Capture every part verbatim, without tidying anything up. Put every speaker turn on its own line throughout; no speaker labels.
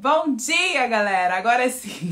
Bom dia, galera! Agora sim!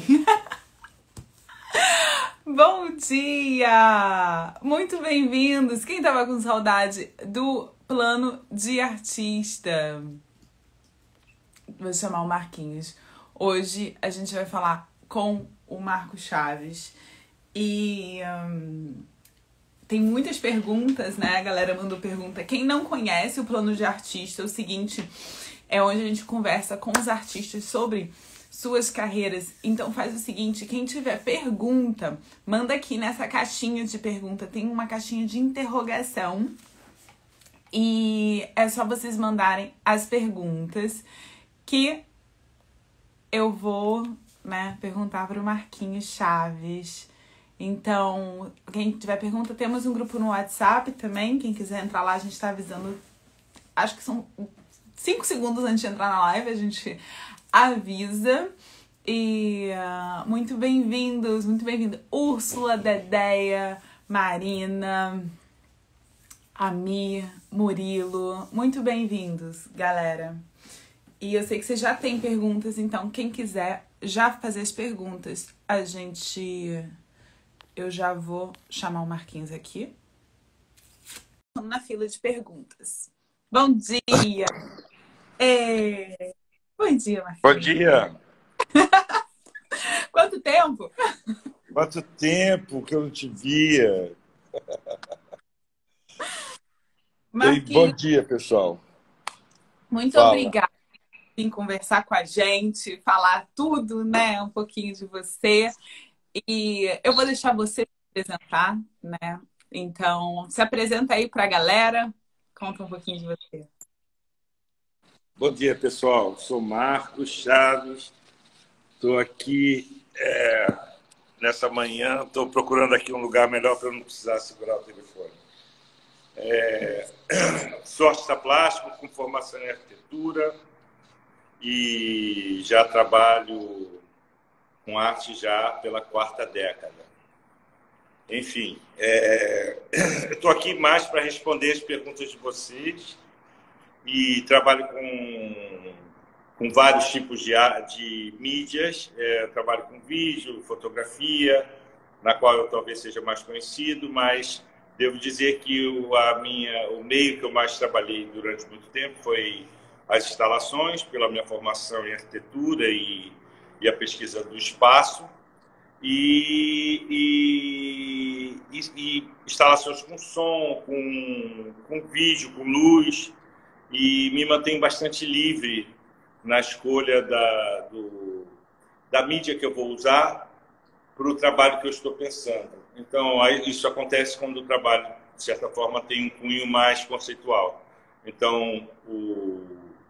Bom dia! Muito bem-vindos! Quem tava com saudade do plano de artista? Vou chamar o Marquinhos. Hoje a gente vai falar com o Marco Chaves. E hum, tem muitas perguntas, né? A galera mandou pergunta. Quem não conhece o plano de artista, é o seguinte... É onde a gente conversa com os artistas sobre suas carreiras. Então faz o seguinte, quem tiver pergunta, manda aqui nessa caixinha de pergunta. Tem uma caixinha de interrogação. E é só vocês mandarem as perguntas que eu vou, né, perguntar para o Marquinhos Chaves. Então, quem tiver pergunta, temos um grupo no WhatsApp também. Quem quiser entrar lá, a gente está avisando. Acho que são... Cinco segundos antes de entrar na live, a gente avisa. E uh, muito bem-vindos, muito bem-vinda. Úrsula, Dedéia, Marina, Ami, Murilo. Muito bem-vindos, galera. E eu sei que você já tem perguntas, então quem quiser já fazer as perguntas, a gente... Eu já vou chamar o Marquinhos aqui. Estamos na fila de perguntas. Bom dia! É... Bom dia, Marquinhos.
Bom dia.
Quanto tempo?
Quanto tempo que eu não te via.
Marquinhos,
Bom dia, pessoal.
muito
Fala.
obrigada por vir conversar com a gente, falar tudo, né? Um pouquinho de você. E eu vou deixar você se apresentar, né? Então, se apresenta aí para a galera. Conta um pouquinho de você.
Bom dia, pessoal. Sou Marcos Chaves. Estou aqui é, nessa manhã. Estou procurando aqui um lugar melhor para eu não precisar segurar o telefone. É, sou artista plástico com formação em arquitetura e já trabalho com arte já pela quarta década. Enfim, é, eu estou aqui mais para responder as perguntas de vocês. E trabalho com, com vários tipos de, de mídias. É, trabalho com vídeo, fotografia, na qual eu talvez seja mais conhecido, mas devo dizer que o, a minha, o meio que eu mais trabalhei durante muito tempo foi as instalações, pela minha formação em arquitetura e, e a pesquisa do espaço, e, e, e, e instalações com som, com, com vídeo, com luz. E me mantém bastante livre na escolha da, do, da mídia que eu vou usar para o trabalho que eu estou pensando. Então, isso acontece quando o trabalho, de certa forma, tem um cunho mais conceitual. Então, o,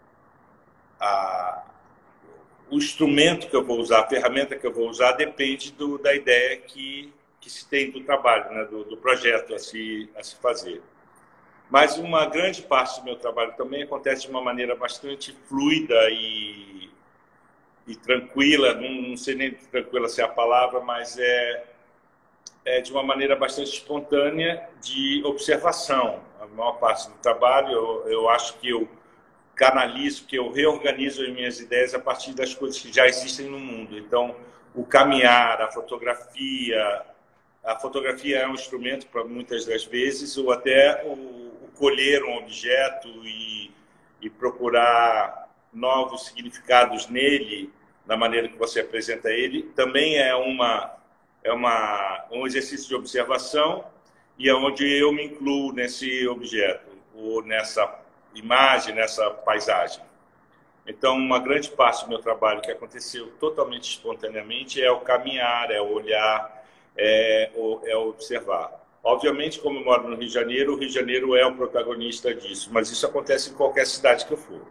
a, o instrumento que eu vou usar, a ferramenta que eu vou usar, depende do, da ideia que, que se tem do trabalho, né, do, do projeto a se, a se fazer. Mas uma grande parte do meu trabalho também acontece de uma maneira bastante fluida e, e tranquila, não, não sei nem tranquila se é a palavra, mas é, é de uma maneira bastante espontânea de observação. A maior parte do trabalho, eu, eu acho que eu canalizo, que eu reorganizo as minhas ideias a partir das coisas que já existem no mundo. Então, o caminhar, a fotografia... A fotografia é um instrumento para muitas das vezes, ou até o, o colher um objeto e, e procurar novos significados nele, na maneira que você apresenta ele, também é, uma, é uma, um exercício de observação e é onde eu me incluo nesse objeto, ou nessa imagem, nessa paisagem. Então, uma grande parte do meu trabalho que aconteceu totalmente espontaneamente é o caminhar, é o olhar, É, é observar. Obviamente, como eu moro no Rio de Janeiro, o Rio de Janeiro é o protagonista disso, mas isso acontece em qualquer cidade que eu for.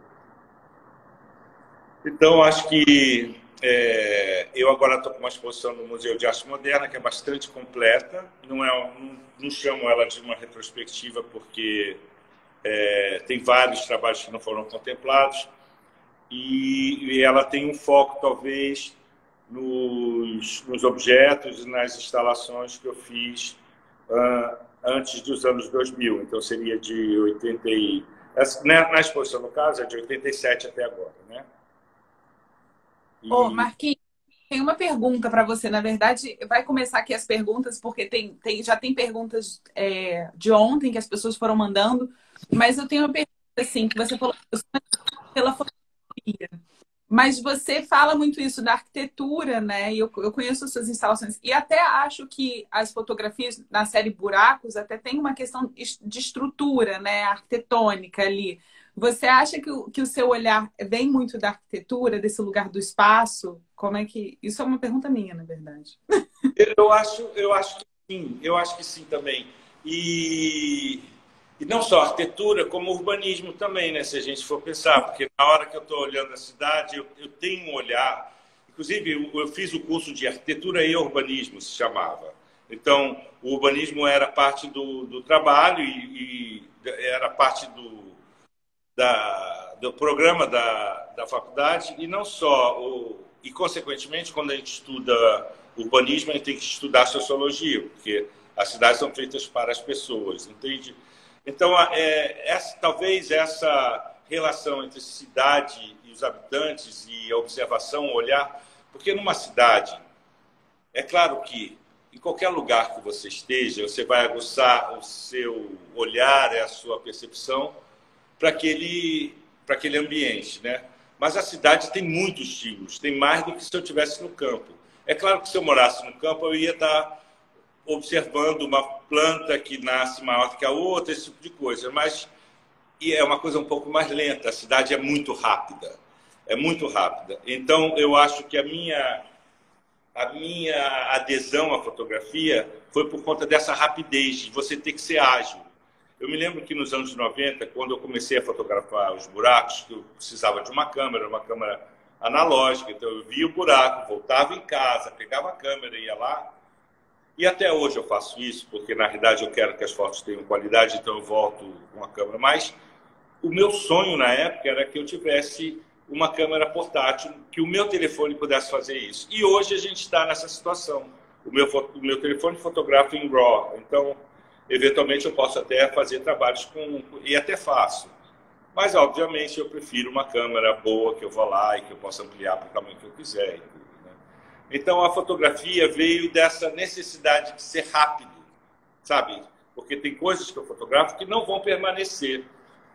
Então, acho que é, eu agora estou com uma exposição no Museu de Arte Moderna, que é bastante completa. Não, é, não, não chamo ela de uma retrospectiva, porque é, tem vários trabalhos que não foram contemplados, e, e ela tem um foco, talvez, Nos, nos objetos e nas instalações que eu fiz uh, antes dos anos dois mil. Então, seria de oitenta e... Na exposição, no caso, é de oitenta e sete até agora, né?
Ô,
E
Marquinhos, tem uma pergunta para você. Na verdade, vai começar aqui as perguntas, porque tem, tem, já tem perguntas é, de ontem que as pessoas foram mandando, mas eu tenho uma pergunta assim, que você falou pela fotografia. Mas você fala muito isso da arquitetura, né? E eu, eu conheço as suas instalações. E até acho que as fotografias na série Buracos até tem uma questão de estrutura, né? Arquitetônica ali. Você acha que o, que o seu olhar vem muito da arquitetura, desse lugar do espaço? Como é que... Isso é uma pergunta minha, na verdade.
eu acho, eu acho que sim, eu acho que sim também. E, e não só arquitetura, como urbanismo também, né? Se a gente for pensar, porque na hora que eu estou olhando a cidade, eu, eu tenho um olhar. Inclusive, eu, eu fiz o curso de arquitetura e urbanismo, se chamava. Então, o urbanismo era parte do, do trabalho e, e era parte do, da, do programa da, da faculdade, e não só, o, e consequentemente, quando a gente estuda urbanismo, a gente tem que estudar sociologia, porque as cidades são feitas para as pessoas, entende? Então, é, essa, talvez essa relação entre cidade e os habitantes e a observação, o olhar, porque numa cidade, é claro que em qualquer lugar que você esteja, você vai aguçar o seu olhar, a sua percepção, para aquele, para aquele ambiente, né? Mas a cidade tem muitos estímulos, tem mais do que se eu estivesse no campo. É claro que se eu morasse no campo, eu ia estar observando uma planta que nasce maior que a outra, esse tipo de coisa, mas e é uma coisa um pouco mais lenta, a cidade é muito rápida, é muito rápida. Então, eu acho que a minha, a minha adesão à fotografia foi por conta dessa rapidez, de você ter que ser ágil. Eu me lembro que nos anos noventa, quando eu comecei a fotografar os buracos, que eu precisava de uma câmera, uma câmera analógica, então eu via o buraco, voltava em casa, pegava a câmera, ia lá. E até hoje eu faço isso, porque na realidade eu quero que as fotos tenham qualidade, então eu volto com a câmera. Mas o meu sonho na época era que eu tivesse uma câmera portátil, que o meu telefone pudesse fazer isso. E hoje a gente está nessa situação. O meu, o meu telefone fotografa em RAW, então eventualmente eu posso até fazer trabalhos com... e até faço. Mas, obviamente, eu prefiro uma câmera boa, que eu vou lá e que eu possa ampliar para o tamanho que eu quiser. Né? Então, a fotografia veio dessa necessidade de ser rápido, sabe? Porque tem coisas que eu fotografo que não vão permanecer.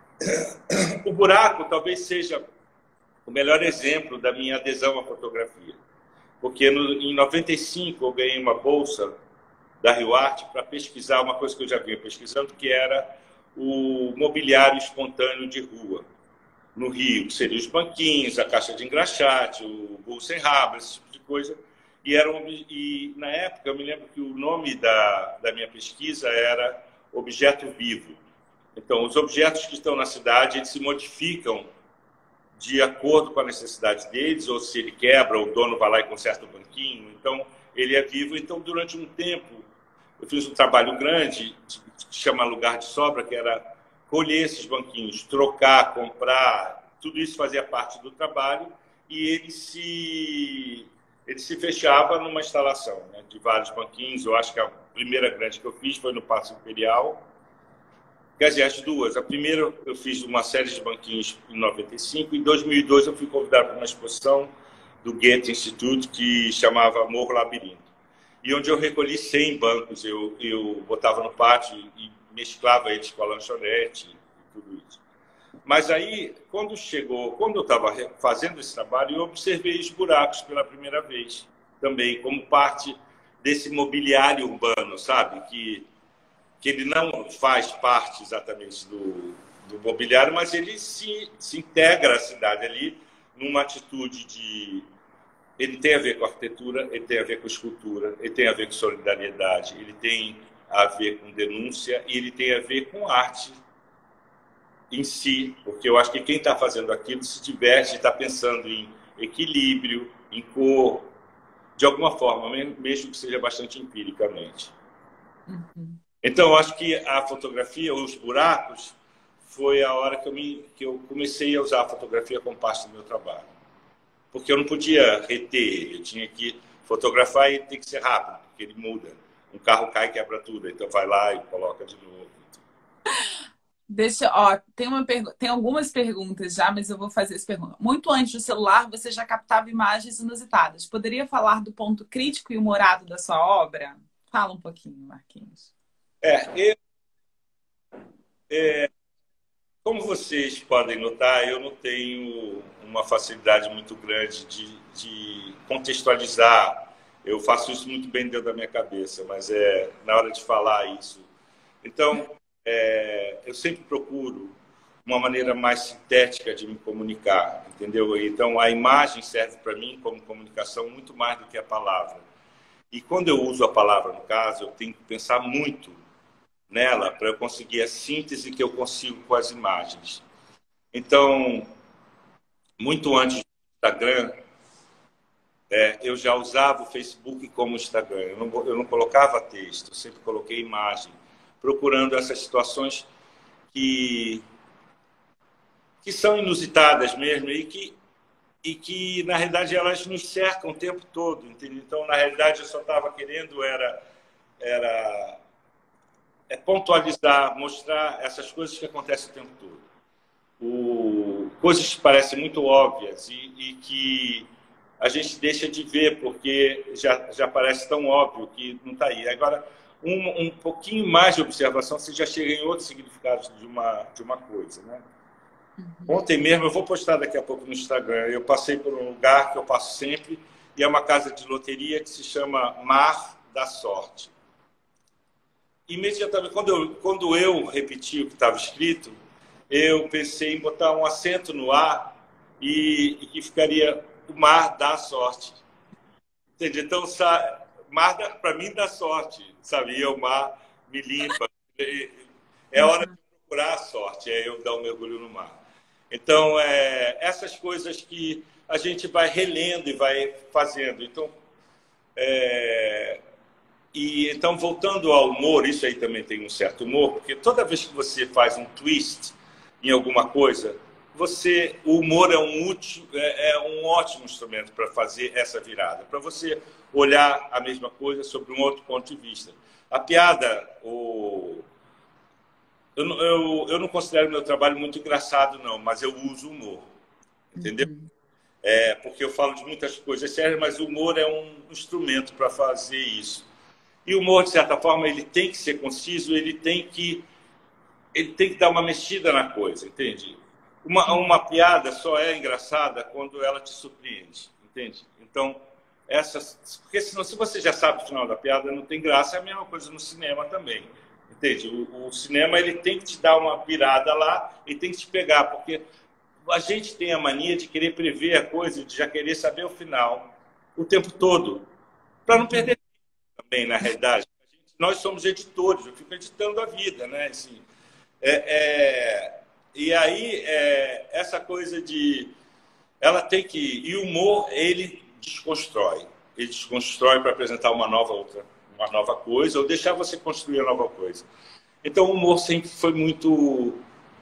O buraco talvez seja o melhor exemplo da minha adesão à fotografia. Porque no, em noventa e cinco eu ganhei uma bolsa da Rio Arte para pesquisar uma coisa que eu já vinha pesquisando, que era o mobiliário espontâneo de rua no Rio, que seriam os banquinhos, a caixa de engraxate, o burro sem rabo, esse tipo de coisa. E, era um, e na época eu me lembro que o nome da, da minha pesquisa era objeto vivo. Então, os objetos que estão na cidade, eles se modificam de acordo com a necessidade deles, ou se ele quebra, o dono vai lá e conserta o banquinho. Então, ele é vivo. Então, durante um tempo, eu fiz um trabalho grande, que chama Lugar de Sobra, que era colher esses banquinhos, trocar, comprar, tudo isso fazia parte do trabalho, e ele se, ele se fechava numa instalação, né, de vários banquinhos. Eu acho que a primeira grande que eu fiz foi no Paço Imperial. Quer dizer, as duas. A primeira eu fiz uma série de banquinhos em noventa e cinco, em dois mil e dois eu fui convidado para uma exposição do Goethe Institute que chamava Morro Labirinto. E onde eu recolhi cem bancos, eu, eu botava no pátio e mesclava eles com a lanchonete e tudo isso. Mas aí, quando chegou, quando eu estava fazendo esse trabalho, eu observei os buracos pela primeira vez, também como parte desse mobiliário urbano, sabe? Que, que ele não faz parte exatamente do, do mobiliário, mas ele se, se integra à cidade ali numa atitude de... Ele tem a ver com arquitetura, ele tem a ver com escultura, ele tem a ver com solidariedade, ele tem a ver com denúncia e ele tem a ver com arte em si, porque eu acho que quem está fazendo aquilo se diverte, está pensando em equilíbrio, em cor, de alguma forma, mesmo que seja bastante empiricamente.
Uhum.
Então, eu acho que a fotografia, os buracos, foi a hora que eu, me, que eu comecei a usar a fotografia como parte do meu trabalho. Porque eu não podia reter, eu tinha que fotografar e tem que ser rápido, porque ele muda. Um carro cai e quebra tudo, então vai lá e coloca de novo.
Deixa, ó, tem uma pergu- tem algumas perguntas já, mas eu vou fazer essa pergunta. Muito antes do celular, você já captava imagens inusitadas. Poderia falar do ponto crítico e humorado da sua obra? Fala um pouquinho, Marquinhos.
É, eu, como vocês podem notar, eu não tenho uma facilidade muito grande de, de contextualizar. Eu faço isso muito bem dentro da minha cabeça, mas é na hora de falar isso. Então, é, eu sempre procuro uma maneira mais sintética de me comunicar, entendeu? Então, a imagem serve para mim como comunicação muito mais do que a palavra. E quando eu uso a palavra, no caso, eu tenho que pensar muito nela para eu conseguir a síntese que eu consigo com as imagens. Então, muito antes do Instagram, é, eu já usava o Facebook como Instagram. Eu não, eu não colocava texto, eu sempre coloquei imagem, procurando essas situações que, que são inusitadas mesmo e que, e que, na realidade, elas nos cercam o tempo todo. Entendeu? Então, na realidade, eu só estava querendo era, era é pontualizar, mostrar essas coisas que acontecem o tempo todo. O, coisas que parecem muito óbvias e, e que a gente deixa de ver porque já, já parece tão óbvio que não está aí. Agora, um, um pouquinho mais de observação, você já chega em outros significados de uma, de uma coisa. Né?
Uhum.
Ontem mesmo, eu vou postar daqui a pouco no Instagram, eu passei por um lugar que eu passo sempre, e é uma casa de loteria que se chama Mar da Sorte. Imediatamente, quando eu, quando eu repeti o que estava escrito, eu pensei em botar um acento no ar e, e que ficaria o mar da sorte. Entende? Então, mar para mim dá sorte, sabe? E o mar me limpa. É hora de procurar a sorte, é eu dar um mergulho no mar. Então, é, essas coisas que a gente vai relendo e vai fazendo. Então, é, e então, voltando ao humor, isso aí também tem um certo humor, porque toda vez que você faz um twist em alguma coisa, você, o humor é um, útil, é, é um ótimo instrumento para fazer essa virada, para você olhar a mesma coisa sobre um outro ponto de vista. A piada, o... eu, eu, eu não considero meu trabalho muito engraçado, não, mas eu uso humor, entendeu?
Uhum.
É, porque eu falo de muitas coisas sérias, mas o humor é um instrumento para fazer isso. E o humor, de certa forma, ele tem que ser conciso, ele tem que, ele tem que dar uma mexida na coisa, entende? Uma, uma piada só é engraçada quando ela te surpreende, entende? Então, essas, porque senão, se você já sabe o final da piada, não tem graça, é a mesma coisa no cinema também, entende? O, o cinema, ele tem que te dar uma virada lá e tem que te pegar, porque a gente tem a mania de querer prever a coisa, de já querer saber o final o tempo todo, para não perder também, na realidade. Nós somos editores, eu fico editando a vida, né? Assim, é, é, e aí, é, essa coisa de... Ela tem que... E o humor, ele desconstrói. Ele desconstrói para apresentar uma nova, outra, uma nova coisa, ou deixar você construir a nova coisa. Então, o humor sempre foi muito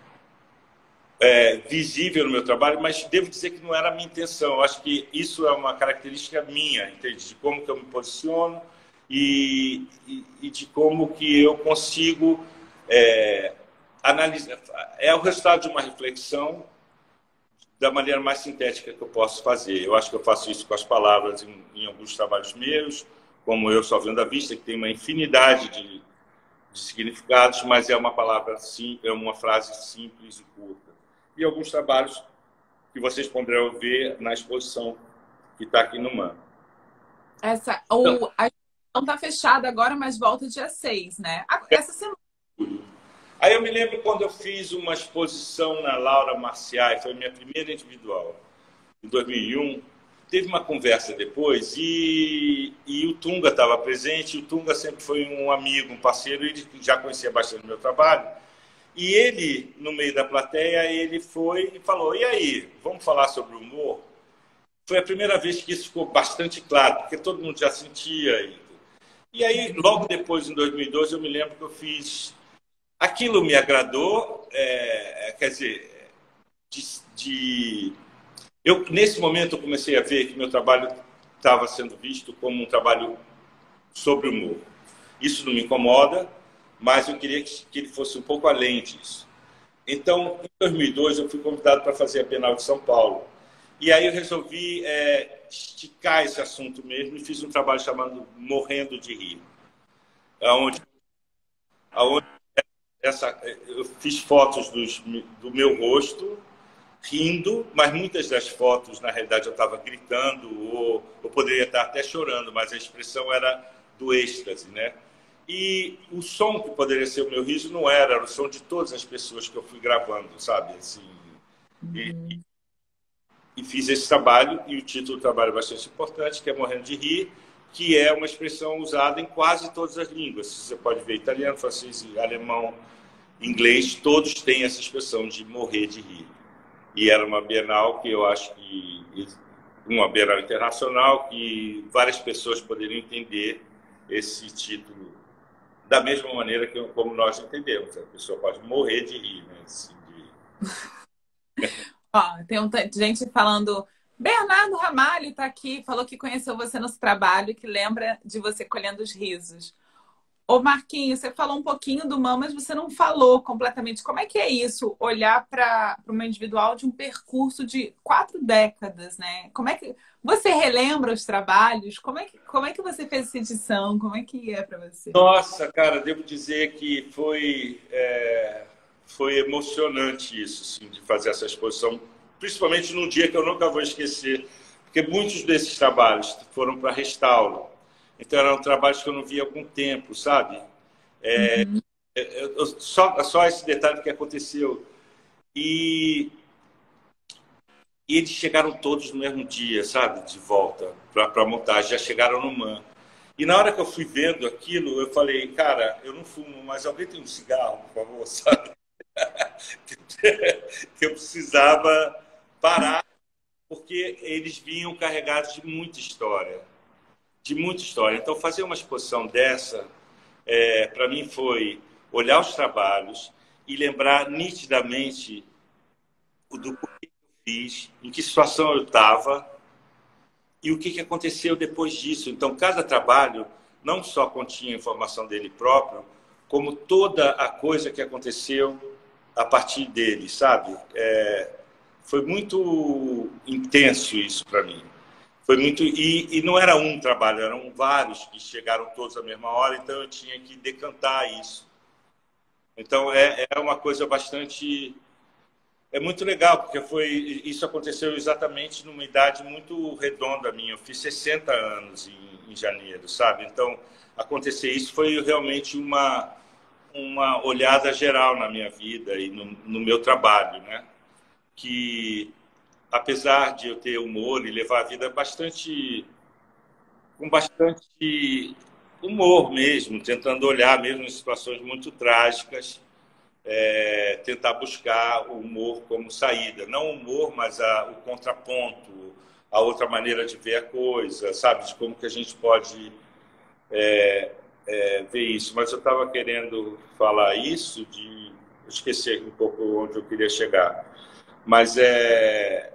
é, visível no meu trabalho, mas devo dizer que não era a minha intenção. Eu acho que isso é uma característica minha, entende? De como que eu me posiciono, E, e, e de como que eu consigo é, analisar. É o resultado de uma reflexão da maneira mais sintética que eu posso fazer. Eu acho que eu faço isso com as palavras em, em alguns trabalhos meus, como Eu Só Vendo à Vista, que tem uma infinidade de, de significados, mas é uma palavra sim, é uma frase simples e curta. E alguns trabalhos que vocês poderão ver na exposição que está aqui no M A M.
Essa,
Então,
o, a exposição está fechada agora, mas volta dia seis, né? Essa semana.
Aí eu me lembro quando eu fiz uma exposição na Laura Marciais, foi a minha primeira individual, em dois mil e um. Teve uma conversa depois e, e o Tunga estava presente. O Tunga sempre foi um amigo, um parceiro, ele já conhecia bastante o meu trabalho. E ele, no meio da plateia, ele foi e falou: e aí, vamos falar sobre o humor? Foi a primeira vez que isso ficou bastante claro, porque todo mundo já sentia. E, e aí, logo depois, em dois mil e doze, eu me lembro que eu fiz... Aquilo me agradou, é, quer dizer, de, de... eu nesse momento eu comecei a ver que meu trabalho estava sendo visto como um trabalho sobre humor. Isso não me incomoda, mas eu queria que, que ele fosse um pouco além disso. Então, em dois mil e dois, eu fui convidado para fazer a Bienal de São Paulo. E aí eu resolvi é, esticar esse assunto mesmo e fiz um trabalho chamado Morrendo de Rir, onde, onde essa, eu fiz fotos dos, do meu rosto, rindo, mas muitas das fotos, na realidade, eu estava gritando ou eu poderia estar até chorando, mas a expressão era do êxtase, né? E o som que poderia ser o meu riso não era, era o som de todas as pessoas que eu fui gravando, sabe? Assim, e,
Uhum.
e fiz esse trabalho, e o título do trabalho é bastante importante, que é Morrendo de Rir, que é uma expressão usada em quase todas as línguas. Você pode ver italiano, francês, alemão, inglês, todos têm essa expressão de morrer de rir. E era uma Bienal que eu acho que... uma Bienal internacional que várias pessoas poderiam entender esse título da mesma maneira que como nós entendemos. A pessoa pode morrer de rir, né? Assim, de...
Ó, tem um, t- gente falando. Bernardo Ramalho está aqui, falou que conheceu você no trabalho, que lembra de você colhendo os risos. Ô Marquinhos, você falou um pouquinho do MAM, mas você não falou completamente. Como é que é isso, olhar para uma individual de um percurso de quatro décadas, né? Como é que você relembra os trabalhos? Como é que, como é que você fez essa edição? Como é que é para você?
Nossa, cara, devo dizer que foi, é, foi emocionante isso, assim, de fazer essa exposição, principalmente num dia que eu nunca vou esquecer, porque muitos desses trabalhos foram para restauro. Então, eram trabalhos que eu não via há algum tempo, sabe?
Uhum.
Eu- eu- só, só esse detalhe que aconteceu. E, e eles chegaram todos no mesmo dia, sabe? De volta para a montagem, já chegaram no MAM. E na hora que eu fui vendo aquilo, eu falei, cara, eu não fumo, mas alguém tem um cigarro, por favor, sabe? Que eu precisava parar, porque eles vinham carregados de muita história, de muita história. Então, fazer uma exposição dessa, é, para mim, foi olhar os trabalhos e lembrar nitidamente do porquê que eu fiz, em que situação eu estava e o que, que aconteceu depois disso. Então, cada trabalho não só continha informação dele próprio, como toda a coisa que aconteceu a partir dele, sabe? É, foi muito intenso isso para mim. Foi muito e, e não era um trabalho, eram vários que chegaram todos à mesma hora, então eu tinha que decantar isso. Então é, é uma coisa bastante é muito legal, porque foi isso aconteceu exatamente numa idade muito redonda minha. Eu fiz sessenta anos em, em janeiro, sabe? Então, acontecer isso foi realmente uma, uma olhada geral na minha vida e no, no meu trabalho, né? Que, apesar de eu ter humor e levar a vida bastante, com bastante humor mesmo, tentando olhar mesmo em situações muito trágicas, é, tentar buscar o humor como saída. Não o humor, mas a, o contraponto, a outra maneira de ver a coisa, sabe? De como que a gente pode é, é, ver isso. Mas eu estava querendo falar isso, de eu esqueci um pouco onde eu queria chegar. Mas, é,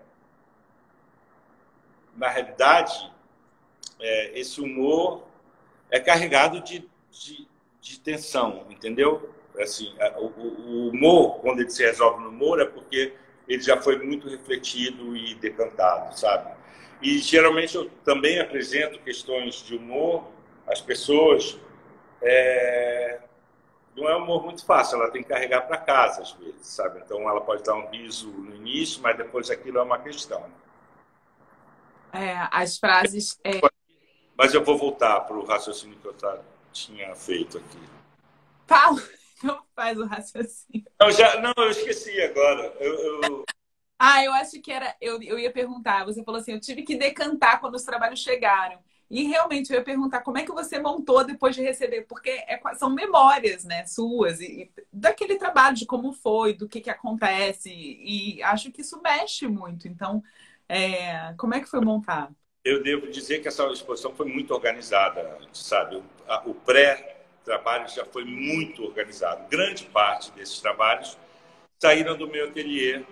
na realidade, é, esse humor é carregado de, de, de tensão, entendeu? Assim, o, o humor, quando ele se resolve no humor, é porque ele já foi muito refletido e decantado, sabe? E geralmente eu também apresento questões de humor às pessoas. É... Não é um humor muito fácil, ela tem que carregar para casa às vezes, sabe? Então ela pode dar um riso no início, mas depois aquilo é uma questão.
É, as frases. É,
Mas eu vou voltar para o raciocínio que eu tinha feito aqui.
fala, não faz o raciocínio.
Não, já, não, eu esqueci agora. Eu, eu...
Ah, eu acho que era. Eu, eu ia perguntar. Você falou assim: eu tive que decantar quando os trabalhos chegaram. E realmente eu ia perguntar como é que você montou depois de receber, porque é, são memórias, né, suas, e, e daquele trabalho, de como foi, do que, que acontece. E, e acho que isso mexe muito. Então, é, como é que foi montar?
eu devo dizer que essa exposição foi muito organizada antes, sabe? O, a, o pré-trabalho já foi muito organizado. Grande parte desses trabalhos saíram do meu ateliê.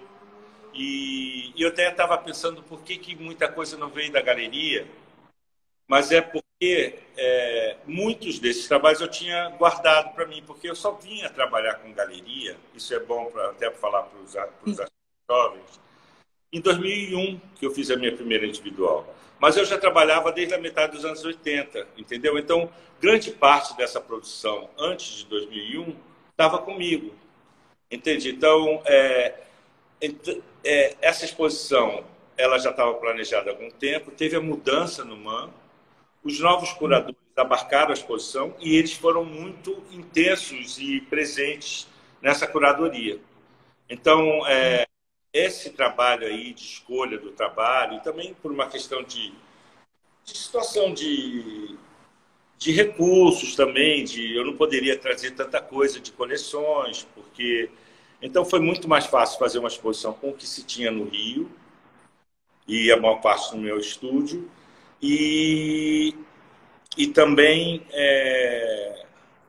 E, e eu até estava pensando por que, que muita coisa não veio da galeria, mas é porque E é, muitos desses trabalhos eu tinha guardado para mim, porque eu só vinha trabalhar com galeria, isso é bom pra, até para falar para os artistas jovens, em dois mil e um, que eu fiz a minha primeira individual. Mas eu já trabalhava desde a metade dos anos oitenta, entendeu? Então, grande parte dessa produção, antes de dois mil e um, estava comigo, entende? Então, é, é, essa exposição ela já estava planejada há algum tempo, teve a mudança no MAM, os novos curadores abarcaram a exposição e eles foram muito intensos e presentes nessa curadoria. Então, é, esse trabalho aí de escolha do trabalho, e também por uma questão de, de situação de, de recursos também, de eu não poderia trazer tanta coisa de coleções, porque... Então, foi muito mais fácil fazer uma exposição com o que se tinha no Rio, e a maior parte no meu estúdio, e, e também é,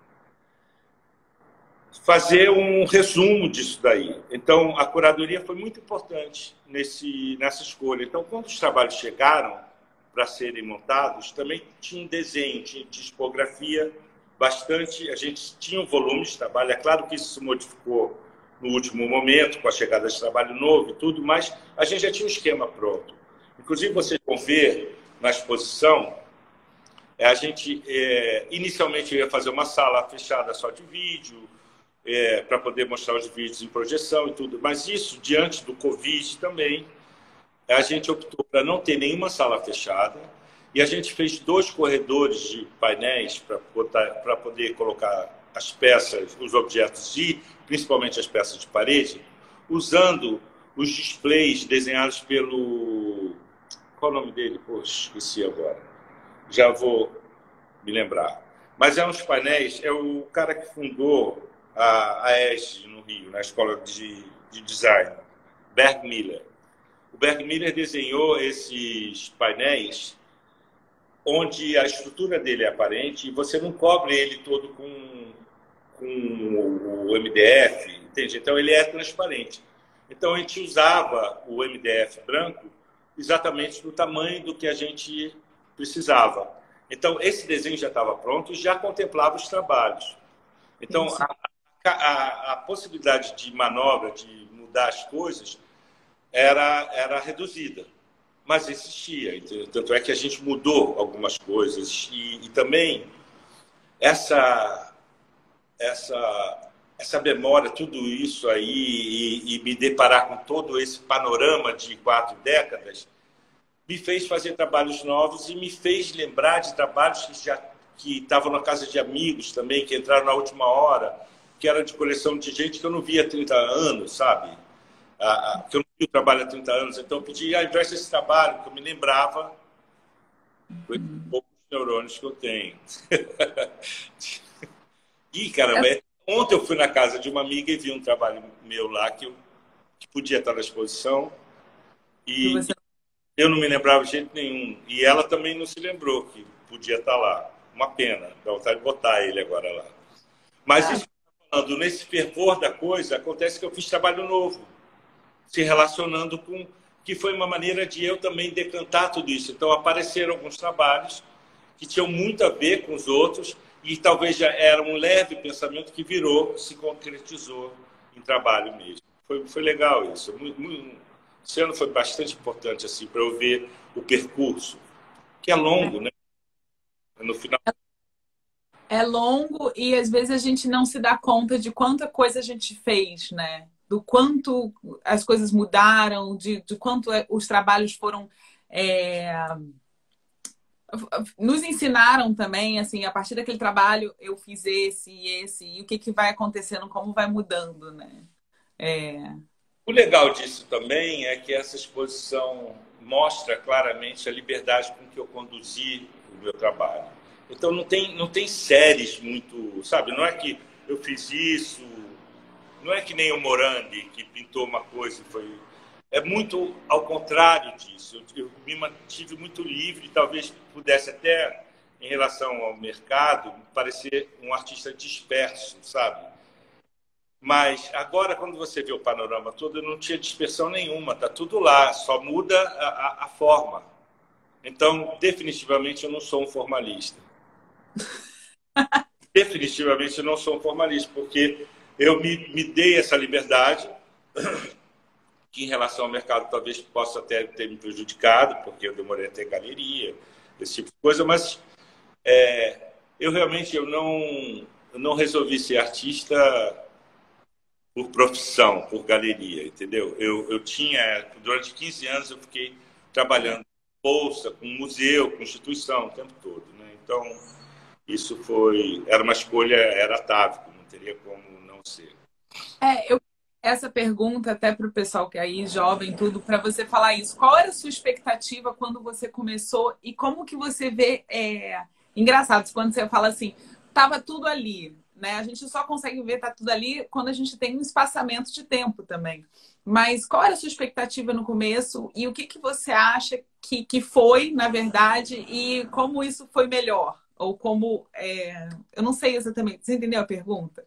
fazer um resumo disso daí. Então, a curadoria foi muito importante nesse, nessa escolha. Então, quando os trabalhos chegaram para serem montados, também tinha um desenho, tinha tipografia bastante... A gente tinha um volume de trabalho. É claro que isso se modificou no último momento, com a chegada de trabalho novo e tudo, mas a gente já tinha um esquema pronto. Inclusive, vocês vão ver na exposição, a gente, é, inicialmente, ia fazer uma sala fechada só de vídeo, é, para poder mostrar os vídeos em projeção e tudo, mas isso, diante do Covid também, a gente optou para não ter nenhuma sala fechada, e a gente fez dois corredores de painéis para poder colocar as peças, os objetos e principalmente as peças de parede, usando os displays desenhados pelo... Qual é o nome dele? Poxa, esqueci agora. Já vou me lembrar. Mas é uns painéis, é o cara que fundou a, a E S G no Rio, na Escola de, de Design, Berg Miller. O Berg Miller desenhou esses painéis onde a estrutura dele é aparente e você não cobre ele todo com, com o M D F, entende? Então ele é transparente. Então a gente usava o M D F branco exatamente do tamanho do que a gente precisava. Então esse desenho já estava pronto e já contemplava os trabalhos. Então a, a, a possibilidade de manobra, de mudar as coisas, era, era reduzida. Mas existia, entendeu? Tanto é que a gente mudou algumas coisas. E, e também essa, essa, essa memória, tudo isso aí, e, e me deparar com todo esse panorama de quatro décadas, me fez fazer trabalhos novos e me fez lembrar de trabalhos que já que estavam na casa de amigos também, que entraram na última hora, que eram de coleção de gente que eu não via há trinta anos, sabe? Ah, que eu não vi o trabalho há trinta anos, então eu pedi, ah, investe esse trabalho, que eu me lembrava com esses poucos neurônios que eu tenho. E, caramba, é... ontem eu fui na casa de uma amiga e vi um trabalho meu lá que, eu, que podia estar na exposição e você... eu não me lembrava de jeito nenhum. E ela também não se lembrou que podia estar lá. Uma pena, dá vontade de botar ele agora lá. Mas ah. isso que eu estou falando, nesse fervor da coisa, acontece que eu fiz trabalho novo, se relacionando com... que foi uma maneira de eu também decantar tudo isso. Então, apareceram alguns trabalhos que tinham muito a ver com os outros e talvez já era um leve pensamento que virou, se concretizou em trabalho mesmo. Foi, foi legal isso. Muito, muito, esse ano foi bastante importante assim, para eu ver o percurso, que é longo, né? No final...
É longo e, às vezes, a gente não se dá conta de quanta coisa a gente fez, né? Do quanto as coisas mudaram, de, de quanto os trabalhos foram... É... nos ensinaram também, assim, a partir daquele trabalho eu fiz esse e esse, e o que, que vai acontecendo, como vai mudando, né? É...
O legal disso também é que essa exposição mostra claramente a liberdade com que eu conduzi o meu trabalho. Então não tem, não tem séries muito, sabe? Não é que eu fiz isso... Não é que nem o Morandi, que pintou uma coisa e foi... É muito ao contrário disso. Eu, eu me mantive muito livre, talvez pudesse até, em relação ao mercado, parecer um artista disperso, sabe? Mas agora, quando você vê o panorama todo, não tinha dispersão nenhuma, está tudo lá, só muda a, a, a forma. Então, definitivamente, eu não sou um formalista. Definitivamente, eu não sou um formalista, porque eu me, me dei essa liberdade, que em relação ao mercado talvez possa até ter me prejudicado, porque eu demorei a ter galeria, esse tipo de coisa, mas é, eu realmente eu não, eu não resolvi ser artista por profissão, por galeria, entendeu? Eu, eu tinha, durante quinze anos, eu fiquei trabalhando com bolsa, com museu, com instituição, o tempo todo, né? Então, isso foi, era uma escolha, era atávico, não teria como não ser.
É, eu essa pergunta até para o pessoal que é aí jovem tudo para você falar isso. Qual era a sua expectativa quando você começou e como que você vê? É... Engraçado quando você fala assim, tava tudo ali, né? A gente só consegue ver tá tudo ali quando a gente tem um espaçamento de tempo também. Mas qual era a sua expectativa no começo e o que que você acha que, que foi, na verdade, e como isso foi melhor? Ou como... É... Eu não sei exatamente. Você entendeu a pergunta?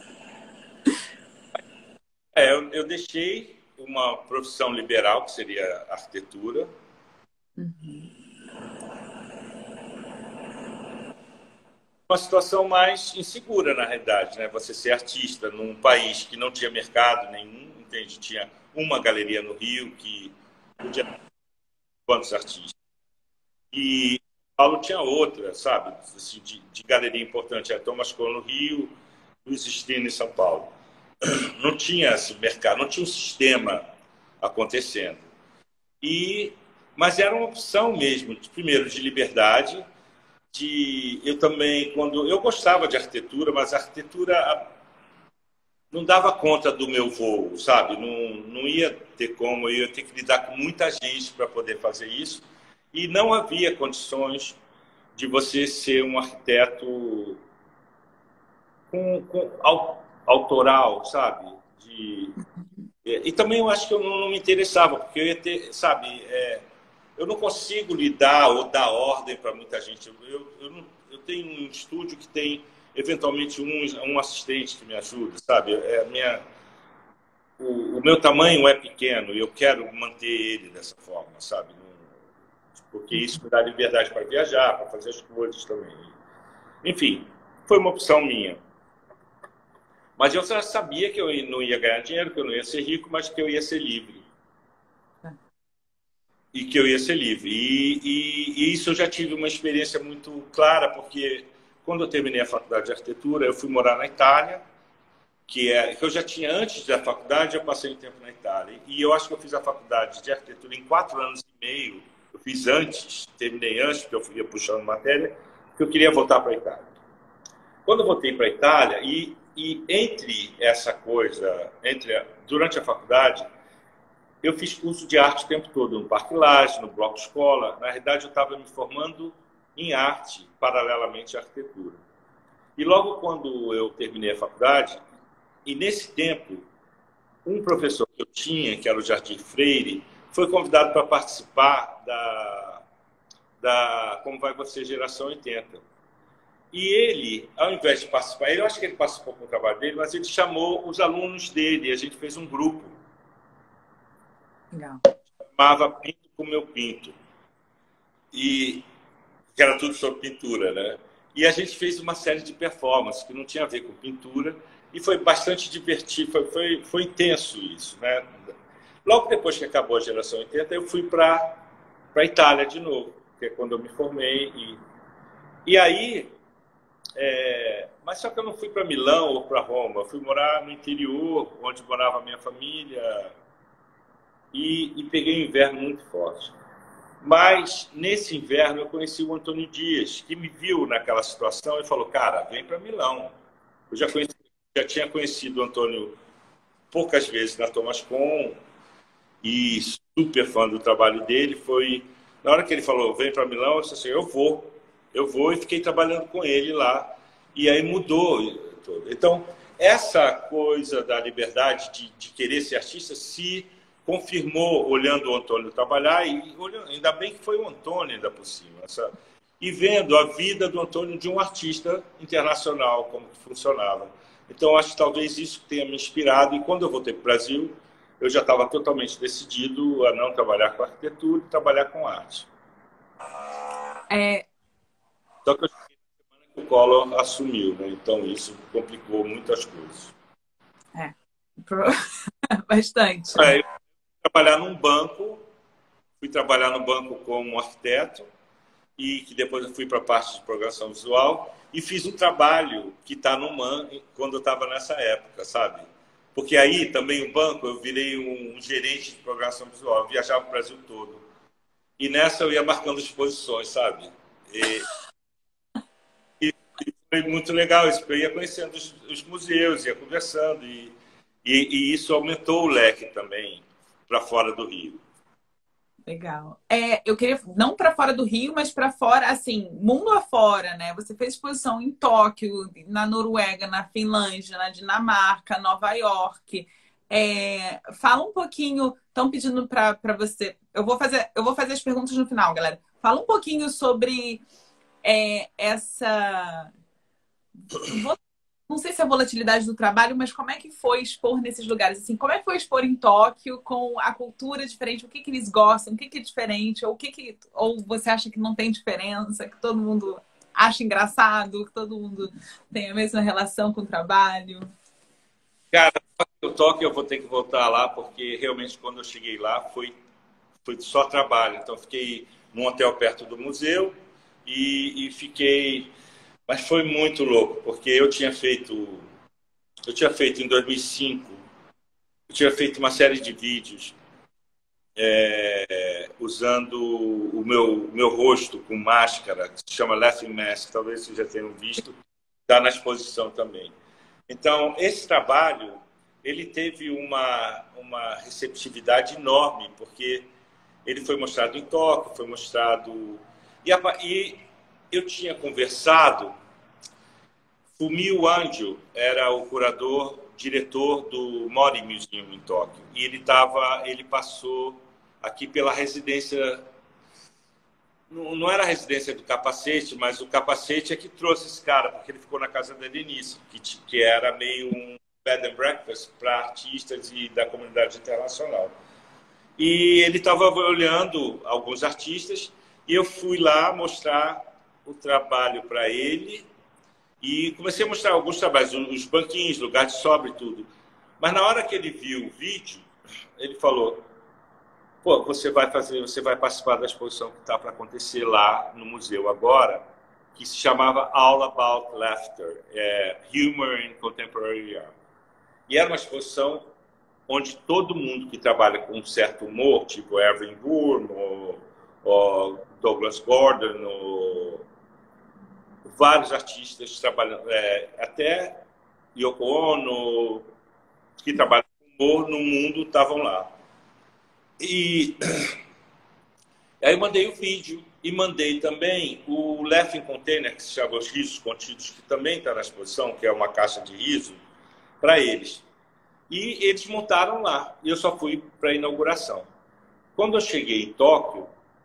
É, eu, eu deixei uma profissão liberal, que seria arquitetura.
Uhum.
Uma situação mais insegura, na realidade, né? Você ser artista num país que não tinha mercado nenhum, entende? Tinha uma galeria no Rio que podia ter quantos artistas. E Paulo tinha outra, sabe? Assim, de, de galeria importante. A Thomas Cole no Rio, Luiz Strino em São Paulo. Não tinha esse mercado, não tinha um sistema acontecendo. E, mas era uma opção mesmo, de, primeiro, de liberdade, de eu também, quando eu gostava de arquitetura, mas a arquitetura não dava conta do meu voo, sabe? Não, não ia ter como, eu ia ter que lidar com muita gente para poder fazer isso, e não havia condições de você ser um arquiteto com, com autoral, sabe? De, e também eu acho que eu não, não me interessava, porque eu ia ter, sabe, é, eu não consigo lidar ou dar ordem para muita gente. Eu, eu, eu, não, eu tenho um estúdio que tem, eventualmente, um, um assistente que me ajuda, sabe? É a minha, o, o meu tamanho é pequeno e eu quero manter ele dessa forma, sabe? Não, porque isso me dá liberdade para viajar, para fazer as coisas também. Enfim, foi uma opção minha. Mas eu já sabia que eu não ia ganhar dinheiro, que eu não ia ser rico, mas que eu ia ser livre. E que eu ia ser livre. E, e, e isso eu já tive uma experiência muito clara, porque quando eu terminei a faculdade de arquitetura, eu fui morar na Itália, que, é, que eu já tinha antes da faculdade, eu passei um tempo na Itália. E eu acho que eu fiz a faculdade de arquitetura em quatro anos e meio. Eu fiz antes, terminei antes, porque eu ia puxando matéria, porque eu queria voltar para a Itália. Quando eu voltei para a Itália, e, e entre essa coisa, entre durante a faculdade, eu fiz curso de arte o tempo todo, no Parque Lage, no Bloco Escola. Na realidade, eu estava me formando em arte, paralelamente à arquitetura. E logo quando eu terminei a faculdade, e nesse tempo, um professor que eu tinha, que era o Jardim Freire, foi convidado para participar da, da Como Vai Você Geração oitenta. E ele, ao invés de participar, eu acho que ele participou com o trabalho dele, mas ele chamou os alunos dele, e a gente fez um grupo.
Legal.
Chamava Pinto com Meu Pinto. E que era tudo sobre pintura, né? E a gente fez uma série de performances que não tinha a ver com pintura, e foi bastante divertido, foi, foi, foi intenso isso, né? Logo depois que acabou a geração oitenta, eu fui para a Itália de novo, que é quando eu me formei. E, e aí... É, mas só que eu não fui para Milão ou para Roma, eu fui morar no interior, onde morava a minha família, e, e peguei um inverno muito forte. Mas nesse inverno eu conheci o Antônio Dias, que me viu naquela situação e falou: cara, vem para Milão. Eu já, conheci, já tinha conhecido o Antônio poucas vezes na Thomas Com e super fã do trabalho dele. Foi na hora que ele falou: vem para Milão, eu disse assim: eu vou. Eu vou, e fiquei trabalhando com ele lá. E aí mudou. Então, essa coisa da liberdade de, de querer ser artista se confirmou olhando o Antônio trabalhar, e olhando, ainda bem que foi o Antônio ainda por cima. Essa, e vendo a vida do Antônio de um artista internacional, como que funcionava. Então, acho que talvez isso tenha me inspirado. E quando eu voltei para o Brasil, eu já estava totalmente decidido a não trabalhar com arquitetura e trabalhar com arte.
É,
Só que eu cheguei na semana que o Collor assumiu, né? Então isso complicou muitas coisas.
é, pro- bastante.
Aí eu fui trabalhar num banco, fui trabalhar no banco como arquiteto, e que depois eu fui para a parte de programação visual e fiz um trabalho que está no MAN quando eu estava nessa época, sabe? Porque aí também o banco eu virei um, um gerente de programação visual, eu viajava o Brasil todo. E nessa eu ia marcando exposições, sabe? E, e foi muito legal isso, porque eu ia conhecendo os, os museus, ia conversando e, e, e isso aumentou o leque também para fora do Rio.
Legal. É, eu queria, não para fora do Rio, mas para fora, assim, mundo afora, né? Você fez exposição em Tóquio, na Noruega, na Finlândia, na Dinamarca, Nova York. É, fala um pouquinho, estão pedindo para você. Eu vou fazer, eu vou fazer as perguntas no final, galera. Fala um pouquinho sobre é, essa. Não sei se é a volatilidade do trabalho, mas como é que foi expor nesses lugares? Assim, como é que foi expor em Tóquio com a cultura diferente? O que que eles gostam? O que que é diferente? Ou o que que, ou você acha que não tem diferença? Que todo mundo acha engraçado? Que todo mundo tem a mesma relação com o trabalho?
Cara, o Tóquio eu vou ter que voltar lá, porque realmente quando eu cheguei lá foi, foi só trabalho. Então fiquei num hotel perto do museu e, e fiquei. Mas foi muito louco, porque eu tinha feito. Eu tinha feito em dois mil e cinco, eu tinha feito uma série de vídeos é, usando o meu, meu rosto com máscara, que se chama Laughing Mask, talvez vocês já tenham visto, está na exposição também. Então, esse trabalho, ele teve uma, uma receptividade enorme, porque ele foi mostrado em Tóquio, foi mostrado... E, a, e eu tinha conversado, Fumio Anjo era o curador, diretor do Mori Museum em Tóquio, e ele, tava, ele passou aqui pela residência... Não era a residência do Capacete, mas o Capacete é que trouxe esse cara, porque ele ficou na casa da Denise, que, que era meio um bed and breakfast para artistas e da comunidade internacional. E ele estava olhando alguns artistas e eu fui lá mostrar o trabalho para ele e comecei a mostrar alguns trabalhos, os banquinhos, lugar de sobra e tudo. Mas na hora que ele viu o vídeo, ele falou: pô, você vai fazer, você vai participar da exposição que está para acontecer lá no museu agora, que se chamava All About Laughter, é, Humor in Contemporary Art. E era uma exposição onde todo mundo que trabalha com um certo humor, tipo Evelyn Bourne, ou, ou Douglas Gordon, ou vários artistas trabalhando, é, até Yoko Ono, que trabalham com humor no mundo, estavam lá. E aí eu mandei o vídeo e mandei também o Laughing Container, que se chama Os Risos Contidos, que também está na exposição, que é uma caixa de riso, para eles. E eles montaram lá, e eu só fui para a inauguração. Quando eu cheguei em Tóquio,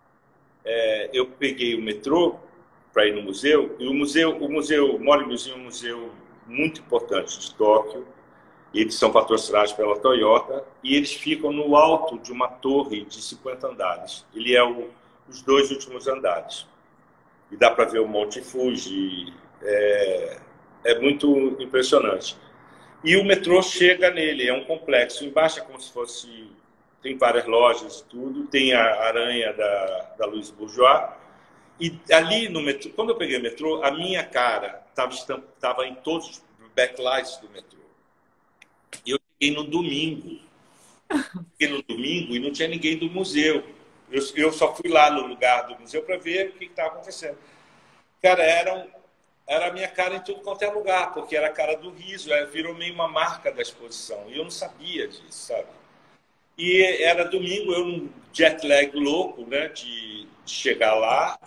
é, eu peguei o metrô para ir no museu, e o museu, o museu, Mori Museum é um museu muito importante de Tóquio, eles são patrocinados pela Toyota, e eles ficam no alto de uma torre de cinquenta andares. Ele é o, os dois últimos andares. E dá para ver o Monte Fuji, é, é muito impressionante. E o metrô chega nele, é um complexo. Embaixo é como se fosse... Tem várias lojas e tudo. Tem a aranha da, da Louise Bourgeois. E ali no metrô, quando eu peguei o metrô, a minha cara estava em todos os backlights do metrô. E eu cheguei no domingo. Cheguei no domingo e não tinha ninguém do museu. Eu, eu só fui lá no lugar do museu para ver o que estava acontecendo. Cara, era um... era a minha cara em tudo quanto é lugar, porque era a cara do riso, virou meio uma marca da exposição. E eu não sabia disso, sabe? E era domingo, eu num jet lag louco, né, de, de chegar lá.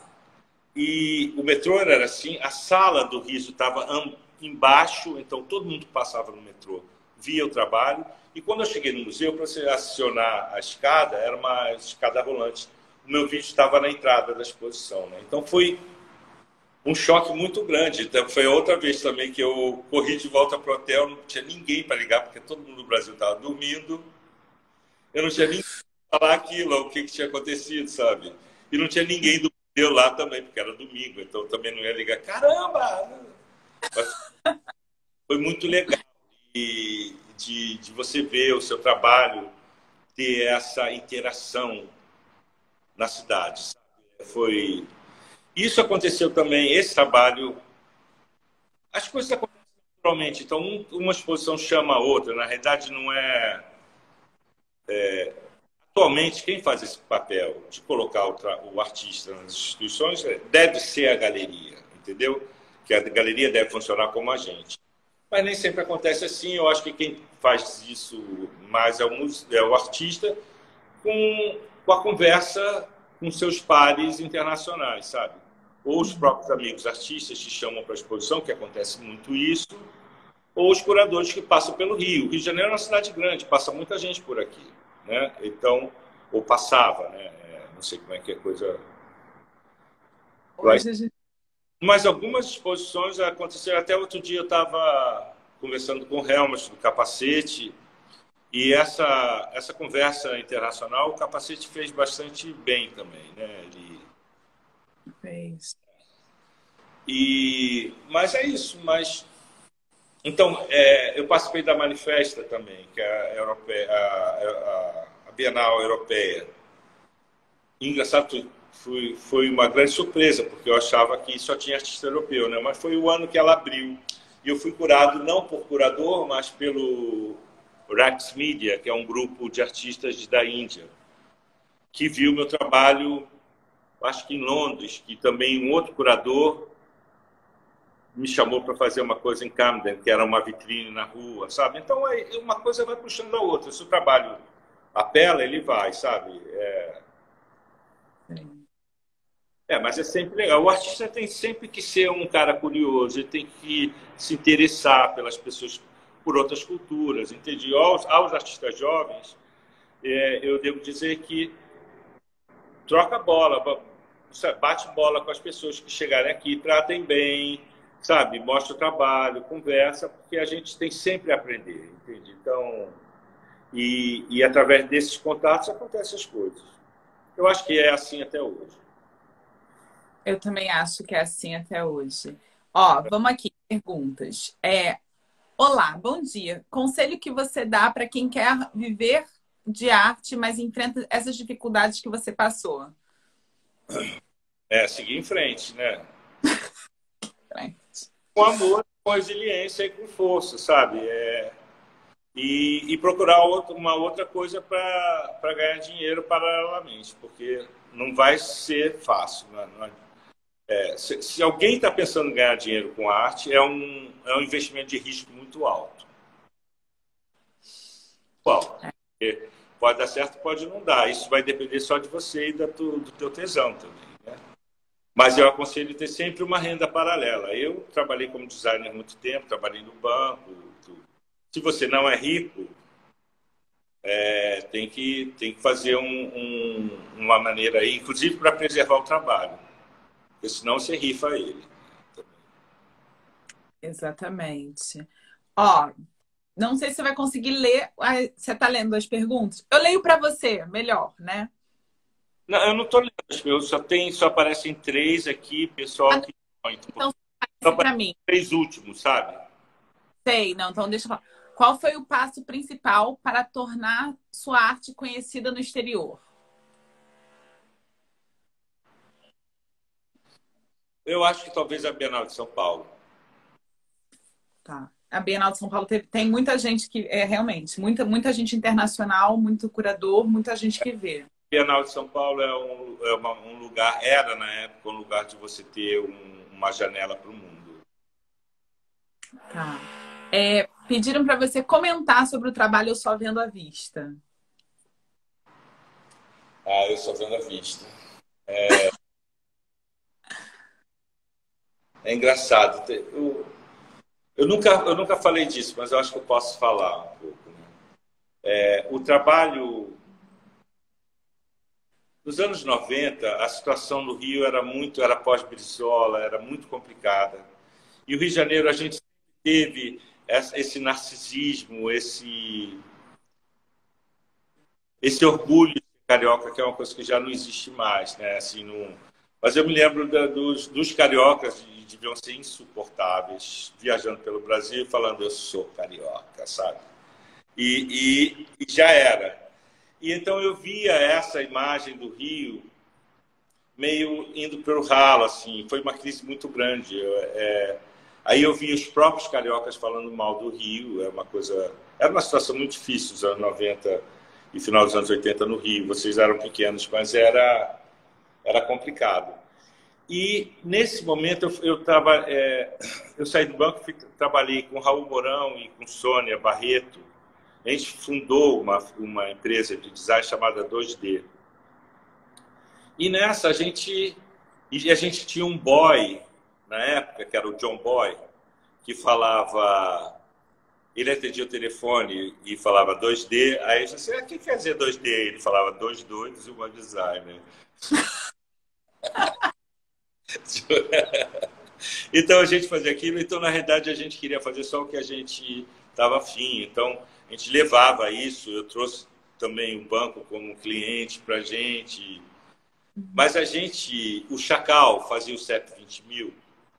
E o metrô era assim, a sala do riso estava embaixo, então todo mundo que passava no metrô via o trabalho. E quando eu cheguei no museu, para você acionar a escada, era uma escada rolante. O meu vídeo estava na entrada da exposição, né? Então foi um choque muito grande. Então, foi outra vez também que eu corri de volta para o hotel, não tinha ninguém para ligar, porque todo mundo no Brasil estava dormindo. Eu não tinha ninguém para falar aquilo, o que, que tinha acontecido, sabe? E não tinha ninguém do Eu lá também, porque era domingo, então eu também não ia ligar. Caramba! Mas foi muito legal e de, de você ver o seu trabalho ter essa interação na cidade. Sabe? Foi... Isso aconteceu também, esse trabalho... As coisas acontecem naturalmente, então um, uma exposição chama a outra. Na realidade, não é... é... Atualmente, quem faz esse papel de colocar o, tra... o artista nas instituições deve ser a galeria, entendeu? Que a galeria deve funcionar como agente. Mas nem sempre acontece assim. Eu acho que quem faz isso mais é o, é o artista com, com a conversa com seus pares internacionais, sabe? Ou os próprios amigos artistas que chamam para a exposição, que acontece muito isso, ou os curadores que passam pelo Rio. O Rio de Janeiro é uma cidade grande, passa muita gente por aqui, né? Então, ou passava, né? É, não sei como é que é coisa...
Hoje a gente...
Mas algumas exposições aconteceram. Até outro dia eu estava conversando com o Helmut do Capacete, e essa, essa conversa internacional, o Capacete fez bastante bem também, né? Ele...
Fez.
E... Mas é isso, mas... Então, é, eu participei da Manifesta também, que é a, europeia, a, a, a Bienal Europeia. E, engraçado, foi, foi uma grande surpresa, porque eu achava que só tinha artista europeu, né? Mas foi o ano que ela abriu. E eu fui curado não por curador, mas pelo Rax Media, que é um grupo de artistas da Índia, que viu meu trabalho, acho que em Londres, que também um outro curador me chamou para fazer uma coisa em Camden, que era uma vitrine na rua, sabe? Então, uma coisa vai puxando a outra. Se o trabalho apela, ele vai, sabe? É... É, mas é sempre legal. O artista tem sempre que ser um cara curioso, ele tem que se interessar pelas pessoas, por outras culturas, entende? Aos, aos artistas jovens, é, eu devo dizer que troca bola, bate bola com as pessoas que chegarem aqui, tratem bem, sabe? Mostra o trabalho, conversa, porque a gente tem sempre a aprender, entende? Então, e, e através desses contatos acontecem as coisas. Eu acho que é assim até hoje.
Eu também acho que é assim até hoje. Ó, vamos aqui, perguntas. É, olá, bom dia. Conselho que você dá para quem quer viver de arte, mas enfrenta essas dificuldades que você passou?
É, seguir em frente, né?
Frente.
Com amor, com resiliência e com força, sabe? É... E, e procurar outro, uma outra coisa para ganhar dinheiro paralelamente, porque não vai ser fácil, né? Não é... É, se, se alguém está pensando em ganhar dinheiro com arte, é um, é um investimento de risco muito alto. Bom, pode dar certo, pode não dar. Isso vai depender só de você e da tu, do teu tesão também, né? Mas eu aconselho ter sempre uma renda paralela. Eu trabalhei como designer há muito tempo, trabalhei no banco. Tudo. Se você não é rico, é, tem, que, tem que fazer um, um, uma maneira aí, inclusive para preservar o trabalho. Porque senão você rifa ele.
Exatamente. Ó, não sei se você vai conseguir ler. Você está lendo as perguntas? Eu leio para você, melhor, né?
Não, eu não estou lendo as perguntas, só, tem, só aparecem três aqui, pessoal.
Ah,
que...
então,
só
para mim.
Três últimos, sabe?
Sei, não, então deixa eu falar. Qual foi o passo principal para tornar sua arte conhecida no exterior?
Eu acho que talvez a Bienal de São Paulo.
Tá. A Bienal de São Paulo teve, tem muita gente que é realmente, muita, muita gente internacional, muito curador, muita gente que vê.
A Bienal de São Paulo é um, é uma, um lugar, era na época um lugar de você ter um, uma janela para o mundo.
Tá. É, pediram para você comentar sobre o trabalho Eu Só Vendo à Vista.
Ah, eu só vendo à vista. É, é engraçado. Eu, eu, nunca, eu nunca falei disso, mas eu acho que eu posso falar um pouco. Né? É, o trabalho... Nos anos noventa, a situação no Rio era muito, era pós-Brizola, era muito complicada. E o Rio de Janeiro, a gente teve esse narcisismo, esse, esse orgulho carioca, que é uma coisa que já não existe mais, né? Assim, não, Mas eu me lembro da, dos, dos cariocas, que deviam ser insuportáveis, viajando pelo Brasil, falando eu sou carioca, sabe? E, e, e já era. E então eu via essa imagem do Rio meio indo pelo ralo, assim. Foi uma crise muito grande. Eu, é... Aí eu vi os próprios cariocas falando mal do Rio. É uma coisa... Era uma situação muito difícil, os anos noventa e final dos anos oitenta no Rio. Vocês eram pequenos, mas era, era complicado. E nesse momento eu, eu, traba... é... eu saí do banco, fui... trabalhei com Raul Mourão e com Sônia Barreto. A gente fundou uma, uma empresa de design chamada dois D. E nessa a gente, e a gente tinha um boy, na época, que era o John Boy, que falava, ele atendia o telefone e falava dois D, aí eu disse, ah, o que quer dizer dois D? Ele falava dois doidos e uma designer. Então a gente fazia aquilo, então na realidade a gente queria fazer só o que a gente estava afim, então a gente levava isso, eu trouxe também o banco como cliente para a gente. Mas a gente, o Chacal fazia o C E P vinte mil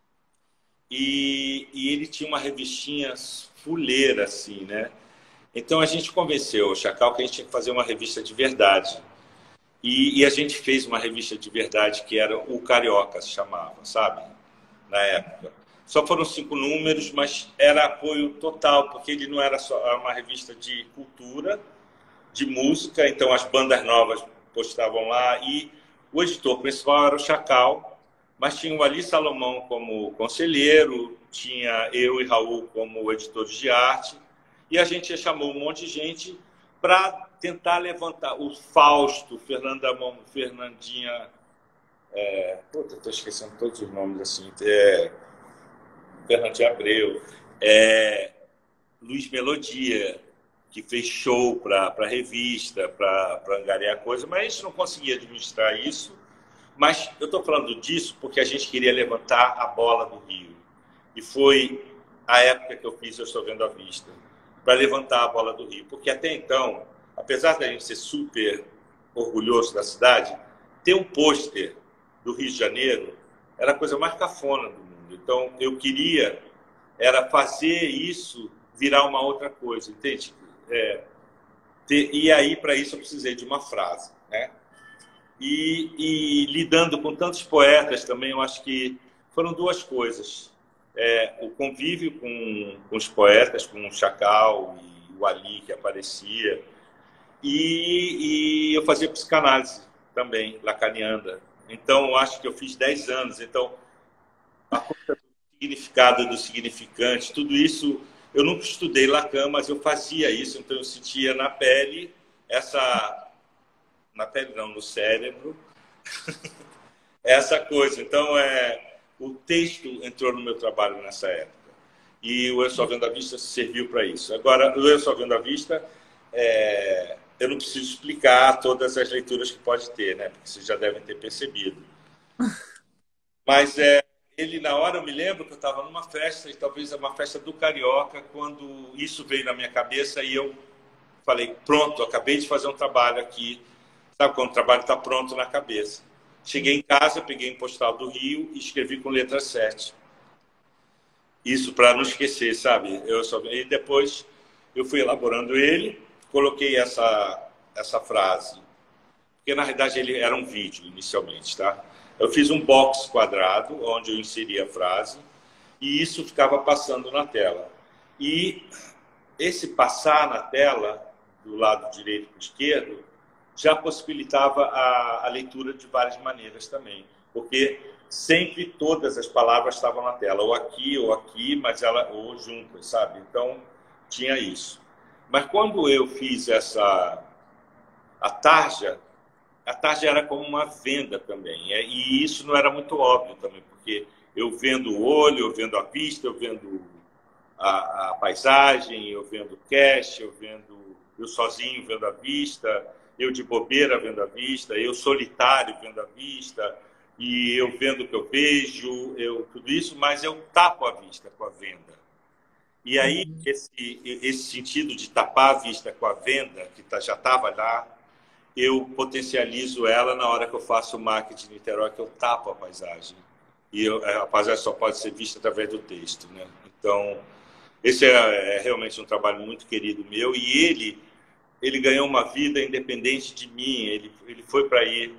e, e ele tinha uma revistinha fuleira, assim, né? Então a gente convenceu o Chacal que a gente tinha que fazer uma revista de verdade. E, e a gente fez uma revista de verdade que era o Carioca, se chamava, sabe? Na época. Só foram cinco números, mas era apoio total, porque ele não era só uma revista de cultura, de música, então as bandas novas postavam lá e o editor principal era o Chacal, mas tinha o Ali Salomão como conselheiro, tinha eu e Raul como editores de arte, e a gente chamou um monte de gente para tentar levantar o Fausto, Fernanda, Fernandinha... É, puta, estou esquecendo todos os nomes assim. É, Fernandinha Abreu, é, Luiz Melodia, que fez show para a revista, para angariar coisa, mas a gente não conseguia administrar isso. Mas eu estou falando disso porque a gente queria levantar a bola do Rio. E foi a época que eu fiz Eu Estou Vendo à Vista, para levantar a bola do Rio. Porque até então, apesar da gente ser super orgulhoso da cidade, ter um pôster do Rio de Janeiro era a coisa mais cafona do mundo. Então, eu queria era fazer isso virar uma outra coisa, entende? É, ter, e aí, para isso, eu precisei de uma frase, né? E, e lidando com tantos poetas também, eu acho que foram duas coisas. É, o convívio com, com os poetas, com o Chacal e o Ali, que aparecia, e, e eu fazia psicanálise também, lacaniana. Então, eu acho que eu fiz dez anos. Então, a coisa do significado, do significante, tudo isso, eu nunca estudei Lacan, mas eu fazia isso, então eu sentia na pele essa... Na pele não, no cérebro, essa coisa. Então, é, o texto entrou no meu trabalho nessa época. E o Eu Só Vendo à Vista serviu para isso. Agora, o Eu Só Vendo à Vista, é, eu não preciso explicar todas as leituras que pode ter, né? Porque vocês já devem ter percebido. Mas é, ele, na hora, eu me lembro que eu estava numa festa, e talvez uma festa do Carioca, quando isso veio na minha cabeça e eu falei, pronto, acabei de fazer um trabalho aqui. Sabe quando o trabalho está pronto na cabeça? Cheguei em casa, peguei um postal do Rio e escrevi com letra sete. Isso para não esquecer, sabe? Eu só... E depois eu fui elaborando ele, coloquei essa, essa frase, porque na realidade ele era um vídeo inicialmente, tá? Eu fiz um box quadrado onde eu inseri a frase e isso ficava passando na tela. E esse passar na tela, do lado direito para o esquerdo, já possibilitava a, a leitura de várias maneiras também, porque sempre todas as palavras estavam na tela, ou aqui, ou aqui, mas ela ou juntas, sabe? Então, tinha isso. Mas quando eu fiz essa... A tarja, a tarja era como uma venda também, e isso não era muito óbvio também, porque eu vendo o olho, eu vendo a vista, eu vendo a, a paisagem, eu vendo o cache, eu vendo eu sozinho vendo a vista, eu de bobeira vendo a vista, eu solitário vendo a vista, e eu vendo o que eu vejo, eu, tudo isso, mas eu tapo a vista com a venda. E aí, esse, esse sentido de tapar a vista com a venda, que tá, já estava lá, eu potencializo ela na hora que eu faço o marketing de Niterói, que eu tapo a paisagem. E eu, a paisagem só pode ser vista através do texto, né? Então, esse é, é realmente um trabalho muito querido meu. E ele, ele ganhou uma vida independente de mim. Ele, ele foi para ir...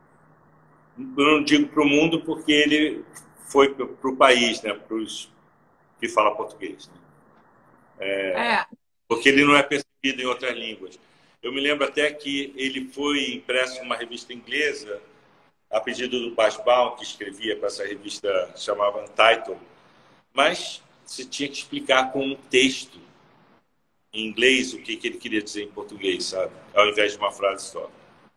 Eu não digo para o mundo, porque ele foi para o país, né? Para os que falam português. Né? É,
É.
Porque ele não é percebido em outras línguas. Eu me lembro até que ele foi impresso numa revista inglesa, a pedido do Basbaum, que escrevia para essa revista, chamava Untitled, mas você tinha que explicar com um texto em inglês o que, que ele queria dizer em português, sabe? Ao invés de uma frase só.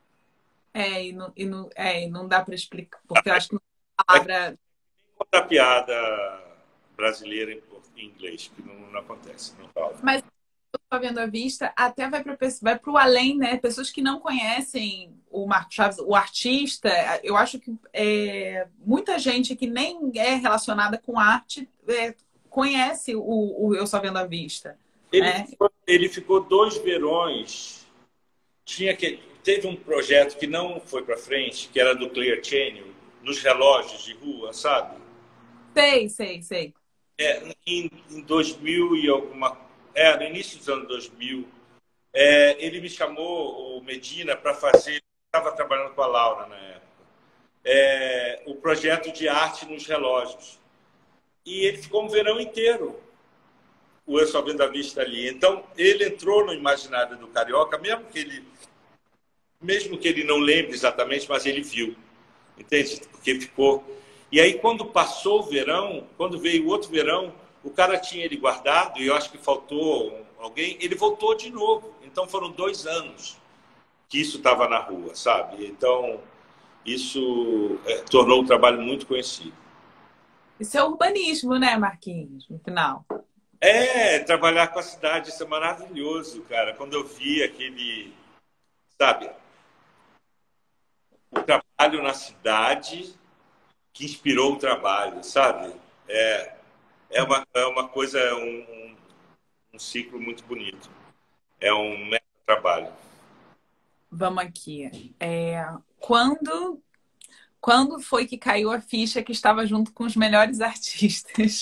É, e não, e não, é, e não dá para explicar, porque eu acho que a palavra...
Outra piada brasileira em inglês, que não, não acontece, não fala.
Mas eu vendo à vista, até vai para vai para o além, né? Pessoas que não conhecem o Marcos Chaves, o artista. Eu acho que é, muita gente que nem é relacionada com arte é, conhece o, o Eu Só Vendo à Vista.
Ele,
né?
ficou, ele ficou dois verões. Tinha que, teve um projeto que não foi para frente, que era do Clear Channel, nos relógios de rua, sabe?
Sei, sei, sei.
É, em, em dois mil e alguma... É, no início dos anos dois mil, é, ele me chamou, o Medina, para fazer... Estava trabalhando com a Laura na época. É, o projeto de arte nos relógios. E ele ficou um verão inteiro, o Eu Só Vendo à Vista ali. Então, ele entrou no imaginário do carioca, mesmo que ele, mesmo que ele não lembre exatamente, mas ele viu. Entende? Porque ficou... E aí, quando passou o verão, quando veio o outro verão, o cara tinha ele guardado, e eu acho que faltou alguém, ele voltou de novo. Então, foram dois anos que isso estava na rua, sabe? Então, isso é, tornou o trabalho muito conhecido.
Isso é urbanismo, né, Marquinhos, no final?
É, trabalhar com a cidade, isso é maravilhoso, cara. Quando eu vi aquele, sabe, o trabalho na cidade que inspirou o trabalho, sabe? É, é, uma, é uma coisa, é um, um, um ciclo muito bonito. É um mega trabalho.
Vamos aqui. É, quando, quando foi que caiu a ficha que estava junto com os melhores artistas?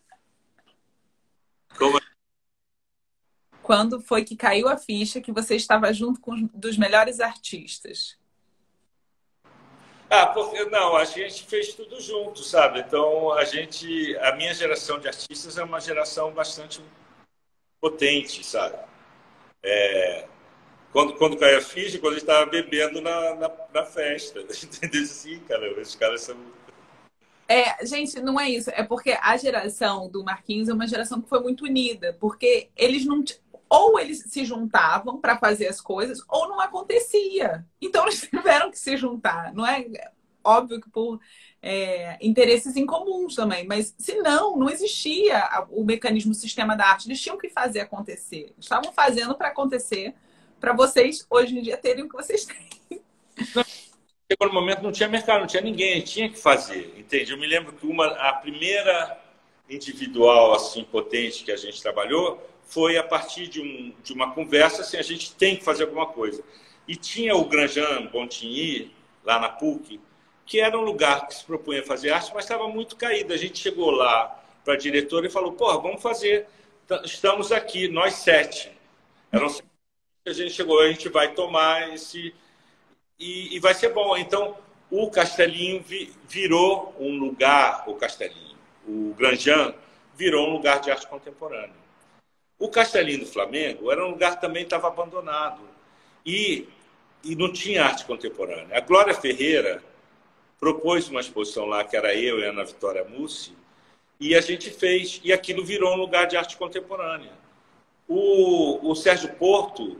Como...
Quando foi que caiu a ficha que você estava junto com os dos melhores artistas?
Ah, porque não, a gente fez tudo junto, sabe? Então, a gente, a minha geração de artistas é uma geração bastante potente, sabe? É, quando, quando caiu a ficha, quando a gente estava bebendo na, na, na festa. Entendeu? Assim, cara, esses caras são...
É, gente, não é isso. É porque a geração do Marquinhos é uma geração que foi muito unida. Porque eles não... Ou eles se juntavam para fazer as coisas, ou não acontecia. Então, eles tiveram que se juntar. Não é óbvio que por é, interesses incomuns também. Mas, se não, não existia o mecanismo, o sistema da arte. Eles tinham que fazer acontecer. Eles estavam fazendo para acontecer, para vocês, hoje em dia, terem o que vocês têm.
Chegou no momento, não tinha mercado, não tinha ninguém, tinha que fazer, entende? Eu me lembro que uma, a primeira individual assim potente que a gente trabalhou foi a partir de, um, de uma conversa assim, a gente tem que fazer alguma coisa. E tinha o Granjan Bontigny, lá na P U C, que era um lugar que se propunha fazer arte, mas estava muito caído. A gente chegou lá para a diretora e falou, porra, vamos fazer, estamos aqui, nós sete. Eram sete. A gente chegou, a gente vai tomar esse... E, e vai ser bom. Então, o Castelinho vi, virou um lugar, o Castelinho, o Granjan virou um lugar de arte contemporânea. O Castelinho do Flamengo era um lugar que também estava abandonado. E, e não tinha arte contemporânea. A Glória Ferreira propôs uma exposição lá, que era eu e a Ana Vitória Mussi, e a gente fez. E aquilo virou um lugar de arte contemporânea. O, o Sérgio Porto...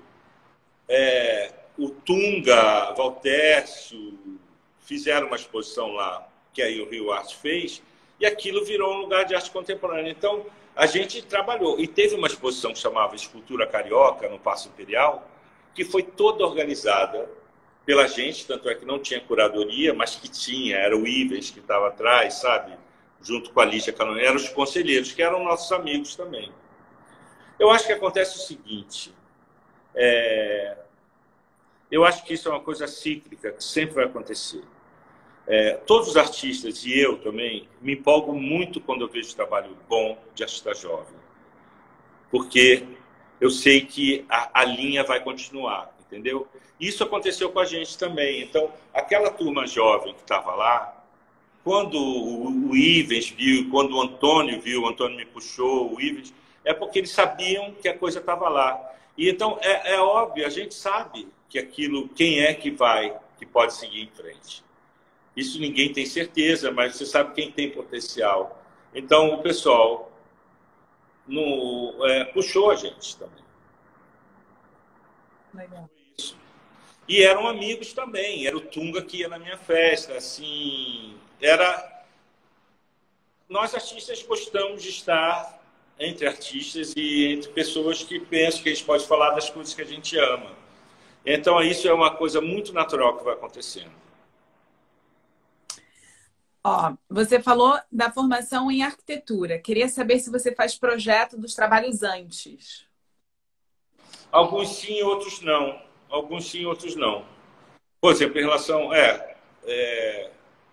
É, o Tunga, Valtércio, fizeram uma exposição lá, que aí o Rio Arte fez, e aquilo virou um lugar de arte contemporânea. Então, a gente trabalhou. E teve uma exposição que chamava Escultura Carioca, no Paço Imperial, que foi toda organizada pela gente, tanto é que não tinha curadoria, mas que tinha, era o Ives que estava atrás, sabe? Junto com a Lígia Canone, eram os conselheiros, que eram nossos amigos também. Eu acho que acontece o seguinte... É... Eu acho que isso é uma coisa cíclica, que sempre vai acontecer. É, todos os artistas, e eu também, me empolgo muito quando eu vejo trabalho bom de artista jovem. Porque eu sei que a, a linha vai continuar, entendeu? Isso aconteceu com a gente também. Então, aquela turma jovem que estava lá, quando o, o Ivens viu, quando o Antônio viu, o Antônio me puxou, o Ivens, é porque eles sabiam que a coisa estava lá. E então, é, é óbvio, a gente sabe que aquilo, quem é que vai, que pode seguir em frente. Isso ninguém tem certeza, mas você sabe quem tem potencial. Então, o pessoal no, é, puxou a gente também.
Legal.
Isso. E eram amigos também. Era o Tunga que ia na minha festa. Assim, era... Nós, artistas, gostamos de estar entre artistas e entre pessoas que pensam que a gente pode falar das coisas que a gente ama. Então, isso é uma coisa muito natural que vai acontecendo.
Ó, você falou da formação em arquitetura. Queria saber se você faz projeto dos trabalhos antes.
Alguns sim, outros não. Alguns sim, outros não. Por exemplo, em relação... É, é...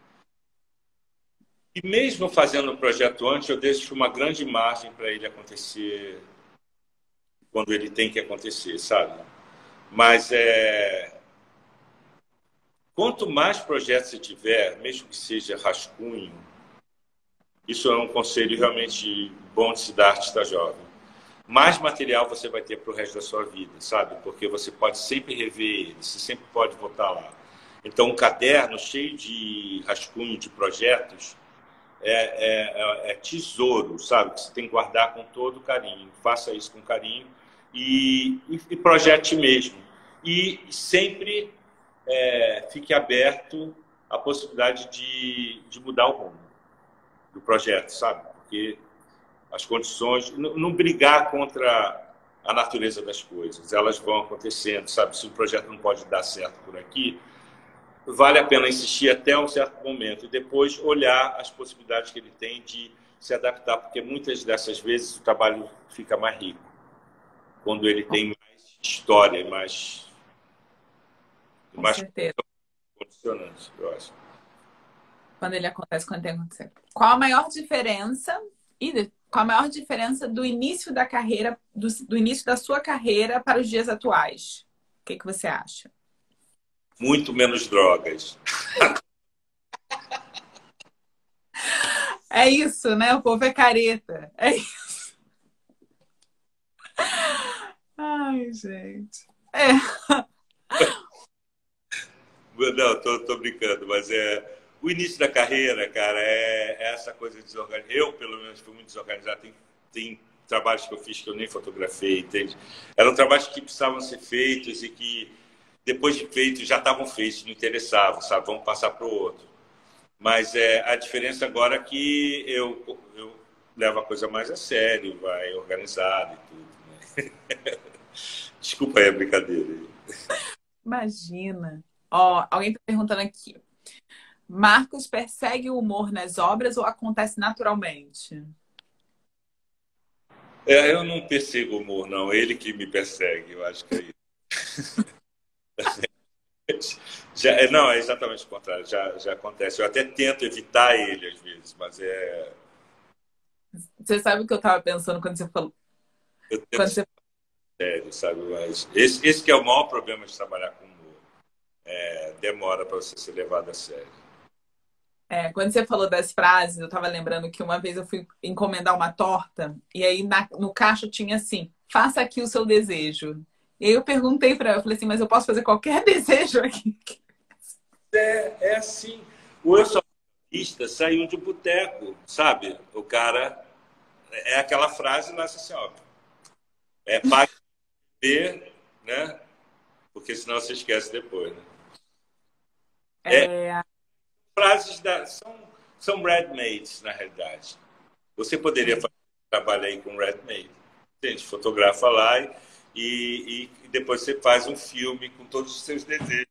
E mesmo fazendo o projeto antes, eu deixo uma grande margem para ele acontecer quando ele tem que acontecer, sabe? Mas é... quanto mais projetos você tiver, mesmo que seja rascunho, isso é um conselho realmente bom de se dar artista jovem. Mais material você vai ter para o resto da sua vida, sabe? Porque você pode sempre rever ele, você sempre pode voltar lá. Então, um caderno cheio de rascunho de projetos é, é, é tesouro, sabe? Que você tem que guardar com todo carinho. Faça isso com carinho e, e, e projete mesmo. E sempre é, fique aberto à possibilidade de, de mudar o rumo do projeto, sabe? Porque as condições, não, não brigar contra a natureza das coisas, elas vão acontecendo, sabe? Se o projeto não pode dar certo por aqui, vale a pena insistir até um certo momento e depois olhar as possibilidades que ele tem de se adaptar, porque muitas dessas vezes o trabalho fica mais rico quando ele tem mais história e mais,
Com
mais
certeza.
condicionantes, eu acho.
Quando ele acontece, quando tem que acontecer. Qual a maior diferença e qual a maior diferença do início da carreira, do, do início da sua carreira para os dias atuais? O que que você acha?
Muito menos drogas.
É isso, né? O povo é careta. É isso. Ai, gente. É.
Não, tô, tô brincando, mas é o início da carreira, cara, é, é essa coisa desorganizada. Eu, pelo menos, fui muito desorganizado. Tem, tem trabalhos que eu fiz que eu nem fotografei, entende? Eram trabalhos que precisavam ser feitos e que, depois de feitos, já estavam feitos, não interessavam, sabe? Vamos passar para o outro. Mas é, a diferença agora é que eu, eu levo a coisa mais a sério, vai organizado e tudo, né? Desculpa aí a brincadeira.
Imagina. Ó, alguém tá perguntando aqui. Marcos persegue o humor nas obras ou acontece naturalmente?
É, eu não persigo o humor, não. Ele que me persegue, eu acho que é isso. Já, é, não, é exatamente o contrário. Já, já acontece. Eu até tento evitar ele às vezes, mas é.
Você sabe o que eu tava pensando quando você falou?
Eu tento
Quando
ser
você...
sério, sabe? Mas esse, esse que é o maior problema de trabalhar com humor. É, demora para você ser levado a sério.
É, quando você falou das frases, eu tava lembrando que uma vez eu fui encomendar uma torta e aí na, no caixa tinha assim, faça aqui o seu desejo. E aí eu perguntei para ela, eu falei assim, mas eu posso fazer qualquer desejo aqui?
É, é assim. O Eu Sou Artista saiu de boteco, sabe? O cara... É aquela frase, nasce assim, ó. É pague ver, né? Porque senão você esquece depois, né? É,
É,
frases da... São, são ready-mades, na realidade. Você poderia fazer um trabalho aí com ready-made. A gente fotografa lá e, e, e depois você faz um filme com todos os seus desejos.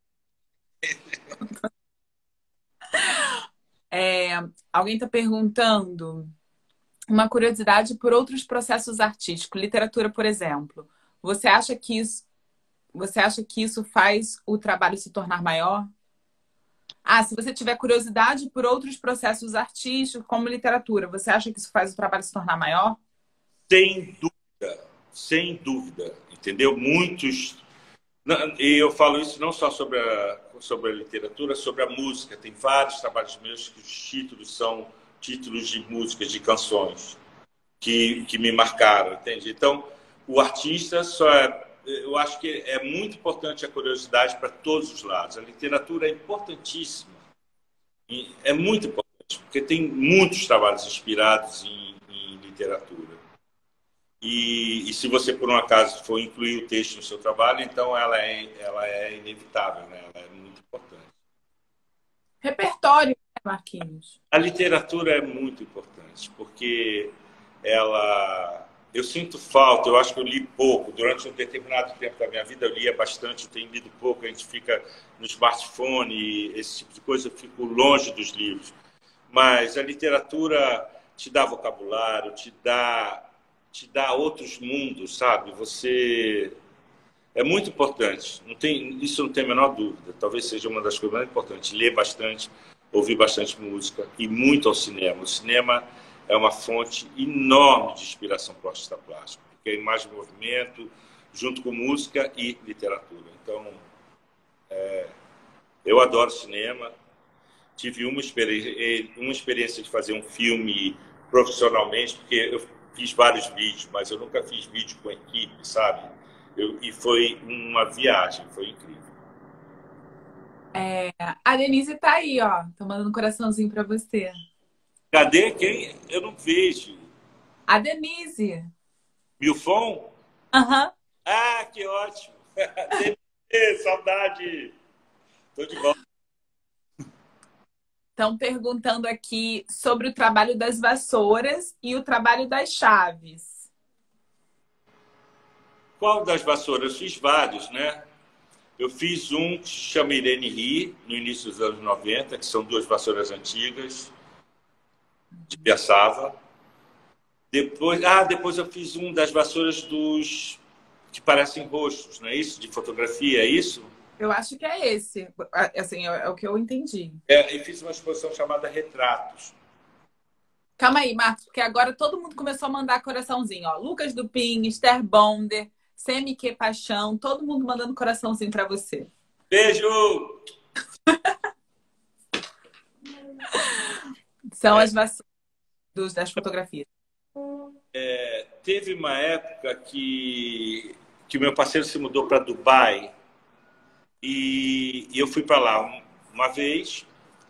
é, alguém está perguntando uma curiosidade por outros processos artísticos, literatura, por exemplo. Você acha que isso você acha que isso faz o trabalho se tornar maior? Ah, se você tiver curiosidade por outros processos artísticos, como literatura, você acha que isso faz o trabalho se tornar maior?
Sem dúvida, sem dúvida, entendeu? Muitos... E eu falo isso não só sobre a, sobre a literatura, sobre a música. Tem vários trabalhos meus que os títulos são títulos de músicas, de canções, que, que me marcaram, entende? Então, o artista só é... Eu acho que é muito importante a curiosidade para todos os lados. A literatura é importantíssima. E é muito importante, porque tem muitos trabalhos inspirados em, em literatura. E, e se você, por um acaso, for incluir o texto no seu trabalho, então ela é, ela é inevitável, né? Ela é muito importante.
Repertório, né, Marquinhos?
A literatura é muito importante, porque ela... Eu sinto falta, eu acho que eu li pouco. Durante um determinado tempo da minha vida, eu lia bastante, eu tenho lido pouco. A gente fica no smartphone, esse tipo de coisa, eu fico longe dos livros. Mas a literatura te dá vocabulário, te dá, te dá outros mundos, sabe? Você... É muito importante. Não tem, isso não tem a menor dúvida. Talvez seja uma das coisas mais importantes. Ler bastante, ouvir bastante música e muito ao cinema. O cinema é uma fonte enorme de inspiração para o artista plástico, porque é imagem de movimento, junto com música e literatura. Então, é, eu adoro cinema. Tive uma experiência, uma experiência de fazer um filme profissionalmente, porque eu fiz vários vídeos, mas eu nunca fiz vídeo com equipe, sabe? Eu, e foi uma viagem, foi incrível.
É, a Denise tá aí, ó. Tô mandando um coraçãozinho para você.
Cadê quem? Eu não vejo.
A Denise.
Milfon?
Aham. Uhum.
Ah, que ótimo. Saudade. Tô de volta.
Estão perguntando aqui sobre o trabalho das vassouras e o trabalho das chaves.
Qual das vassouras? Eu fiz vários, né? Eu fiz um que se chama Irene Ri, no início dos anos noventa, que são duas vassouras antigas, de Piaçava. Depois, ah, depois eu fiz um das vassouras dos que parecem rostos, não é isso? De fotografia, é isso?
Eu acho que é esse. Assim, é o que eu entendi.
É, e fiz uma exposição chamada Retratos.
Calma aí, Marcos, porque agora todo mundo começou a mandar coraçãozinho. Ó. Lucas Dupin, Esther Bonder, C M Q Paixão, todo mundo mandando coraçãozinho para você.
Beijo!
São é. as vassouras das fotografias.
É, teve uma época que, que meu parceiro se mudou para Dubai e, e eu fui para lá uma vez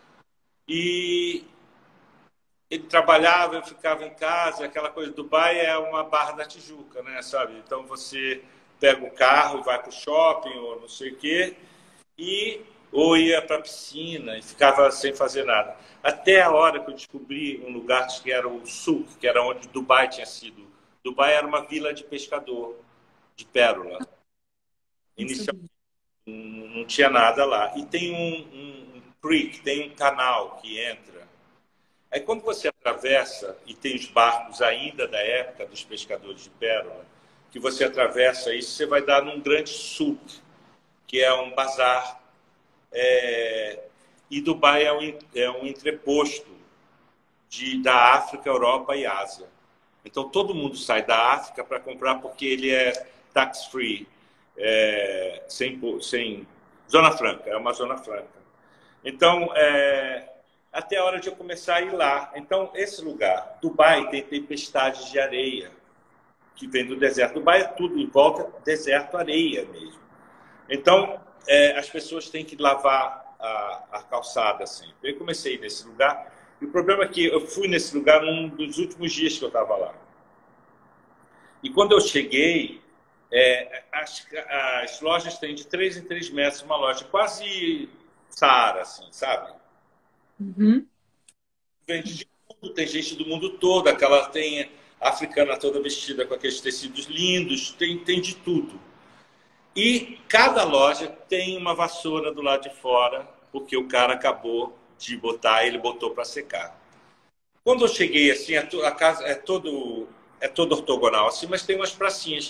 e ele trabalhava, eu ficava em casa, aquela coisa. Dubai é uma Barra da Tijuca, né, sabe? Então você pega o carro e vai para o shopping ou não sei o quê, e, ou ia para a piscina e ficava sem fazer nada. Até a hora que eu descobri um lugar que era o Sul, que era onde Dubai tinha sido. Dubai era uma vila de pescador, de pérola. Inicialmente não tinha nada lá. E tem um, um, um creek, tem um canal que entra. Aí quando você atravessa, e tem os barcos ainda da época dos pescadores de pérola, que você atravessa isso, você vai dar num grande souk, que é um bazar. É... E Dubai é um, é um entreposto de, da África, Europa e Ásia. Então todo mundo sai da África para comprar porque ele é tax-free, é... sem, sem zona franca, é uma zona franca. Então, é... até a hora de eu começar a ir lá. Então, esse lugar, Dubai, tem tempestades de areia que vem do deserto. Dubai é tudo em volta, deserto, areia mesmo. Então, é, as pessoas têm que lavar a, a calçada sempre. Eu comecei nesse lugar, e o problema é que eu fui nesse lugar num dos últimos dias que eu estava lá. E quando eu cheguei, é, as, as lojas têm de três em três metros, uma loja quase Saara, assim, sabe?
Uhum.
Vende de tudo, tem gente do mundo todo, aquela tem a africana toda vestida com aqueles tecidos lindos, tem, tem de tudo. E cada loja tem uma vassoura do lado de fora, porque o cara acabou de botar, ele botou para secar. Quando eu cheguei assim, a casa é todo, é todo ortogonal assim, mas tem umas pracinhas.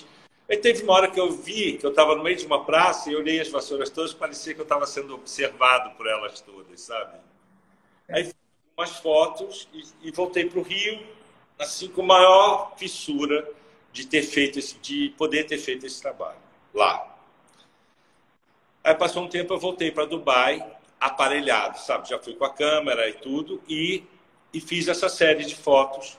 Aí teve uma hora que eu vi que eu estava no meio de uma praça e eu olhei as vassouras todas, parecia que eu estava sendo observado por elas todas, sabe? Aí fiz umas fotos e, e voltei para o Rio, assim, com a maior fissura de ter feito esse, de poder ter feito esse trabalho lá. Aí passou um tempo, eu voltei para Dubai, aparelhado, sabe? Já fui com a câmera e tudo, e, e fiz essa série de fotos,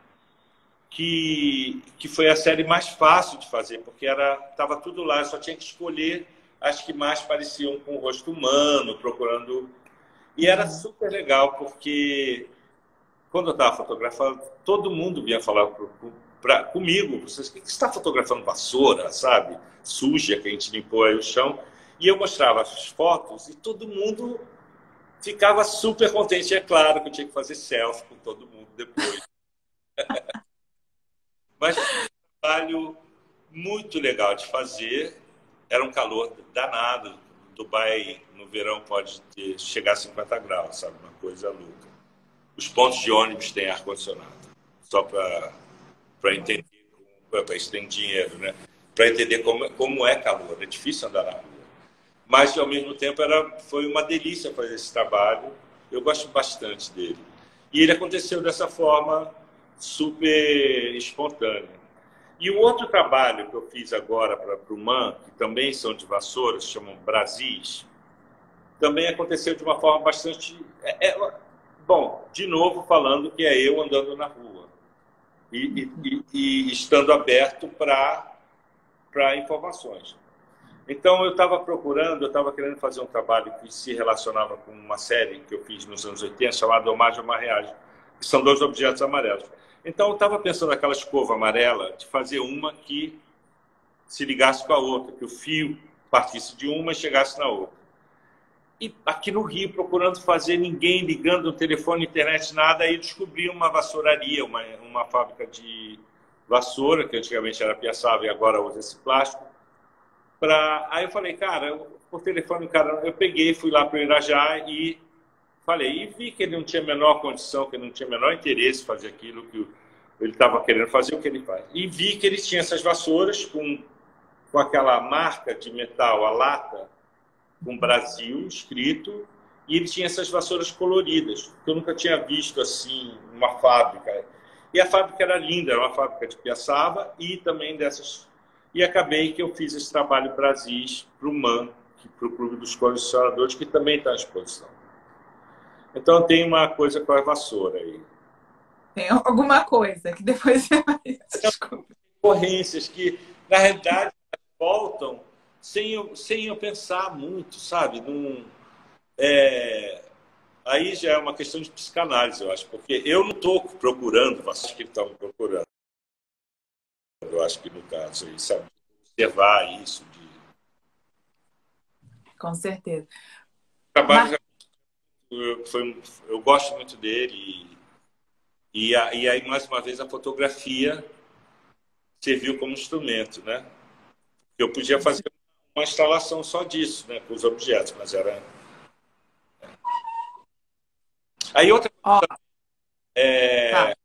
que, que foi a série mais fácil de fazer, porque era estava tudo lá, eu só tinha que escolher as que mais pareciam com o rosto humano, procurando. E era super legal, porque quando eu estava fotografando, todo mundo vinha falar pro, pra, comigo, vocês, o que você está fotografando vassoura, sabe? Suja, que a gente limpou aí o chão. E eu mostrava as fotos e todo mundo ficava super contente. E é claro que eu tinha que fazer selfie com todo mundo depois. Mas foi um trabalho muito legal de fazer. Era um calor danado. Dubai, no verão, pode ter, chegar a cinquenta graus, sabe? Uma coisa louca. Os pontos de ônibus têm ar-condicionado. Só para entender, para isso tem dinheiro, né? Para entender como, como é calor. É difícil andar na rua. Mas, ao mesmo tempo, era, foi uma delícia fazer esse trabalho. Eu gosto bastante dele. E ele aconteceu dessa forma super espontânea. E o outro trabalho que eu fiz agora para o Man, que também são de vassouras, chamam Brasis, também aconteceu de uma forma bastante... É, é, bom, de novo falando que é eu andando na rua e, e, e estando aberto para para informações. Então, eu estava procurando, eu estava querendo fazer um trabalho que se relacionava com uma série que eu fiz nos anos oitenta, chamada Hommagem a uma Reagem, que são dois objetos amarelos. Então, eu estava pensando naquela escova amarela, de fazer uma que se ligasse com a outra, que o fio partisse de uma e chegasse na outra. E aqui no Rio, procurando fazer, ninguém ligando no telefone, internet, nada, aí descobri uma vassouraria, uma, uma fábrica de vassoura, que antigamente era Piaçava e agora usa esse plástico. Pra... Aí eu falei, cara, eu, por telefone, cara, eu peguei, fui lá para o Irajá e falei, e vi que ele não tinha a menor condição, que ele não tinha o menor interesse em fazer aquilo que ele estava querendo fazer, o que ele faz. E vi que ele tinha essas vassouras com, com aquela marca de metal, a lata, com Brasil escrito, e ele tinha essas vassouras coloridas, que eu nunca tinha visto assim, uma fábrica. E a fábrica era linda, era uma fábrica de Piaçava e também dessas. E acabei que eu fiz esse trabalho Brasis para o Man, para o Clube dos Colecionadores, que também está à exposição. Então tem uma coisa com a vassoura aí.
Tem alguma coisa que depois você vai... Desculpa.
Ocorrências que, na realidade, voltam sem eu, sem eu pensar muito, sabe? Num, é... Aí já é uma questão de psicanálise, eu acho, porque eu não estou procurando, mas acho que eles estão me procurando. Eu acho que no caso aí, sabe? Observar isso. De...
Com certeza.
O trabalho já... eu, foi, eu gosto muito dele e, e, a, e aí, mais uma vez, a fotografia serviu como instrumento, né? Eu podia fazer uma instalação só disso, né? Com os objetos, mas era... Aí outra coisa...
Ó,
É...
tá.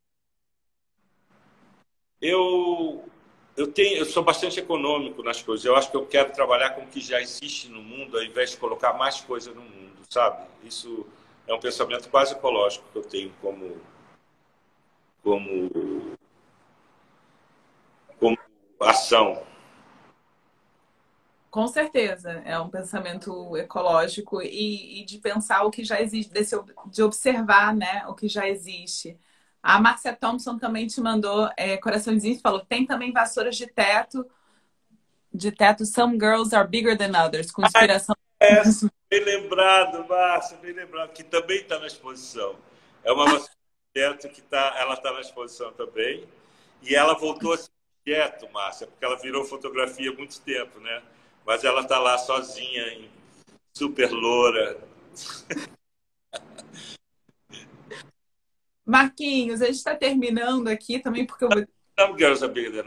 Eu... Eu, tenho, eu sou bastante econômico nas coisas. Eu acho que eu quero trabalhar com o que já existe no mundo, ao invés de colocar mais coisa no mundo, sabe? Isso é um pensamento quase ecológico que eu tenho como, como, como ação.
Com certeza, é um pensamento ecológico e, e de pensar o que já existe, desse, de observar, né, o que já existe. A Márcia Thompson também te mandou é, coraçãozinho e falou: tem também vassouras de teto, de teto, Some Girls Are Bigger Than Others, com inspiração.
É, bem lembrado, Márcia, bem lembrado, que também está na exposição. É uma vassoura de teto que tá, ela está na exposição também. E ela voltou a ser quieto, Márcia, porque ela virou fotografia há muito tempo, né? Mas ela está lá sozinha, super loura.
Marquinhos, a gente está terminando aqui também, porque eu vou...
Some Girls Are Bigger Than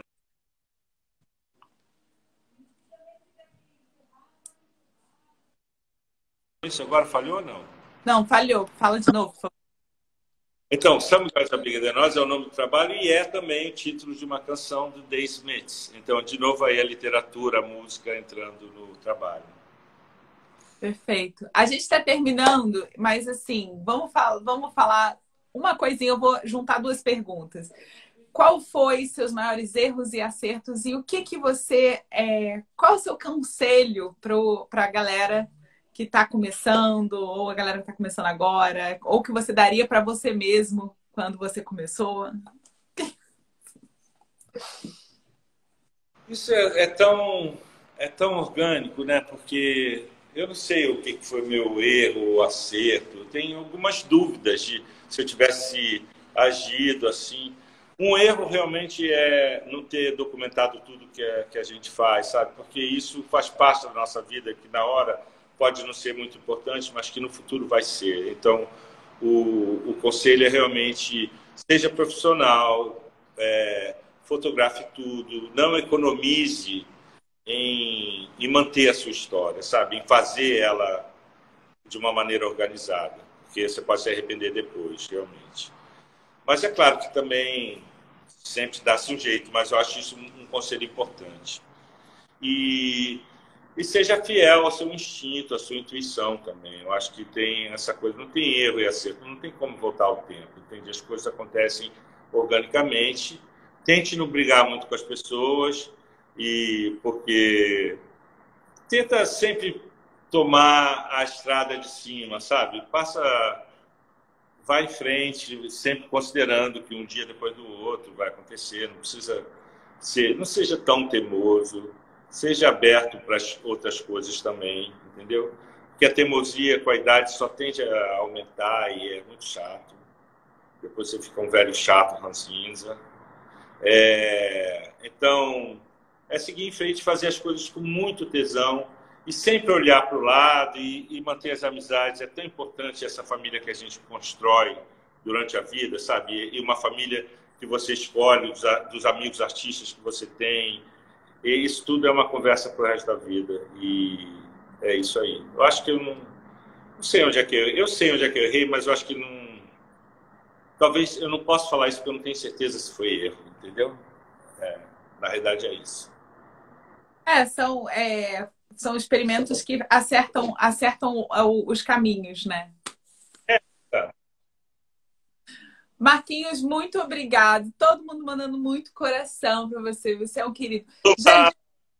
Isso agora falhou ou não?
Não, falhou. Fala de novo, por favor.
Então, São Miguel da Briga de Nós é o nome do trabalho e é também o título de uma canção do Dave Smith. Então, de novo, aí a literatura, a música entrando no trabalho.
Perfeito. A gente está terminando, mas assim, vamos, fal vamos falar uma coisinha, eu vou juntar duas perguntas. Qual foi seus maiores erros e acertos e o que que você... É, qual é o seu conselho para a galera que está começando, ou a galera que está começando agora, ou que você daria para você mesmo quando você começou?
Isso é, é tão, é tão orgânico, né? Porque eu não sei o que foi meu erro ou acerto. Eu tenho algumas dúvidas de se eu tivesse agido assim. Um erro realmente é não ter documentado tudo que, é, que a gente faz, sabe? Porque isso faz parte da nossa vida, que na hora pode não ser muito importante, mas que no futuro vai ser. Então, o, o conselho é realmente seja profissional, é, fotografe tudo, não economize em, em manter a sua história, sabe? Em fazer ela de uma maneira organizada, porque você pode se arrepender depois, realmente. Mas é claro que também sempre dá-se um jeito, mas eu acho isso um, um conselho importante. E, e seja fiel ao seu instinto, à sua intuição também. Eu acho que tem essa coisa, não tem erro e acerto, não tem como voltar ao tempo, entende? As coisas acontecem organicamente. Tente não brigar muito com as pessoas, e porque tenta sempre tomar a estrada de cima, sabe? Passa... Vai em frente, sempre considerando que um dia depois do outro vai acontecer. Não precisa ser, não seja tão teimoso, seja aberto para as outras coisas também, entendeu? Porque a teimosia com a idade só tende a aumentar e é muito chato. Depois você fica um velho chato, ranzinza. É... Então, é seguir em frente, fazer as coisas com muito tesão e sempre olhar para o lado e, e manter as amizades. É tão importante essa família que a gente constrói durante a vida, sabe? E uma família que você escolhe, dos, dos amigos artistas que você tem. E isso tudo é uma conversa para o resto da vida. E é isso aí. Eu acho que eu não, não sei onde é que eu... Eu sei onde é que eu errei, mas eu acho que não... Talvez eu não possa falar isso porque eu não tenho certeza se foi erro, entendeu? É, na realidade é isso.
É, são... É... São experimentos que acertam, acertam os caminhos, né?
É, tá.
Marquinhos, muito obrigado. Todo mundo mandando muito coração para você. Você é um querido. Gente,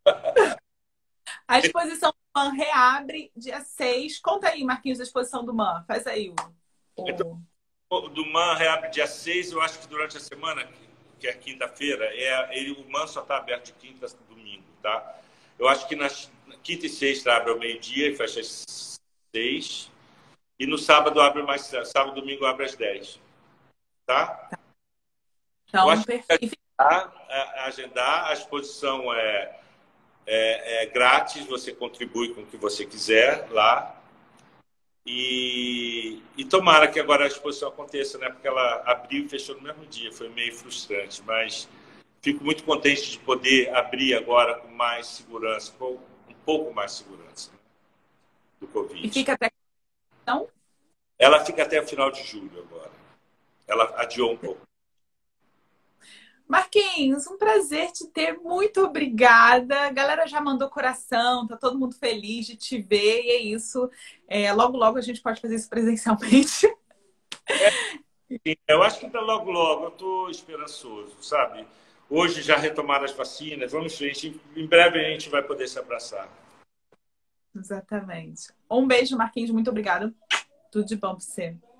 a exposição do M A N reabre dia seis. Conta aí, Marquinhos, a exposição do M A N. Faz aí o... o...
Então, do M A N reabre dia seis. Eu acho que durante a semana, que é quinta-feira, é, ele, o M A N só está aberto de quinta a domingo, tá? Eu acho que nas quinta e sexta abre ao meio-dia e fecha às seis. E no sábado abre mais sábado e domingo abre às dez. Tá?
Então,
eu acho
perfeito.
que agendar, agendar, a exposição é, é, é grátis, você contribui com o que você quiser lá. E, e tomara que agora a exposição aconteça, né? Porque ela abriu e fechou no mesmo dia, foi meio frustrante, mas fico muito contente de poder abrir agora com mais segurança, um pouco mais segurança, né, do Covid.
E fica até... Não?
Ela fica até o final de julho agora. Ela adiou um pouco.
Marquinhos, um prazer te ter. Muito obrigada. A galera já mandou coração, tá todo mundo feliz de te ver. E é isso. É, logo, logo a gente pode fazer isso presencialmente.
É, eu acho que tá logo, logo. Eu tô esperançoso, sabe? Hoje já retomaram as vacinas. Vamos em frente. Em breve a gente vai poder se abraçar.
Exatamente. Um beijo, Marquinhos. Muito obrigada. Tudo de bom para você.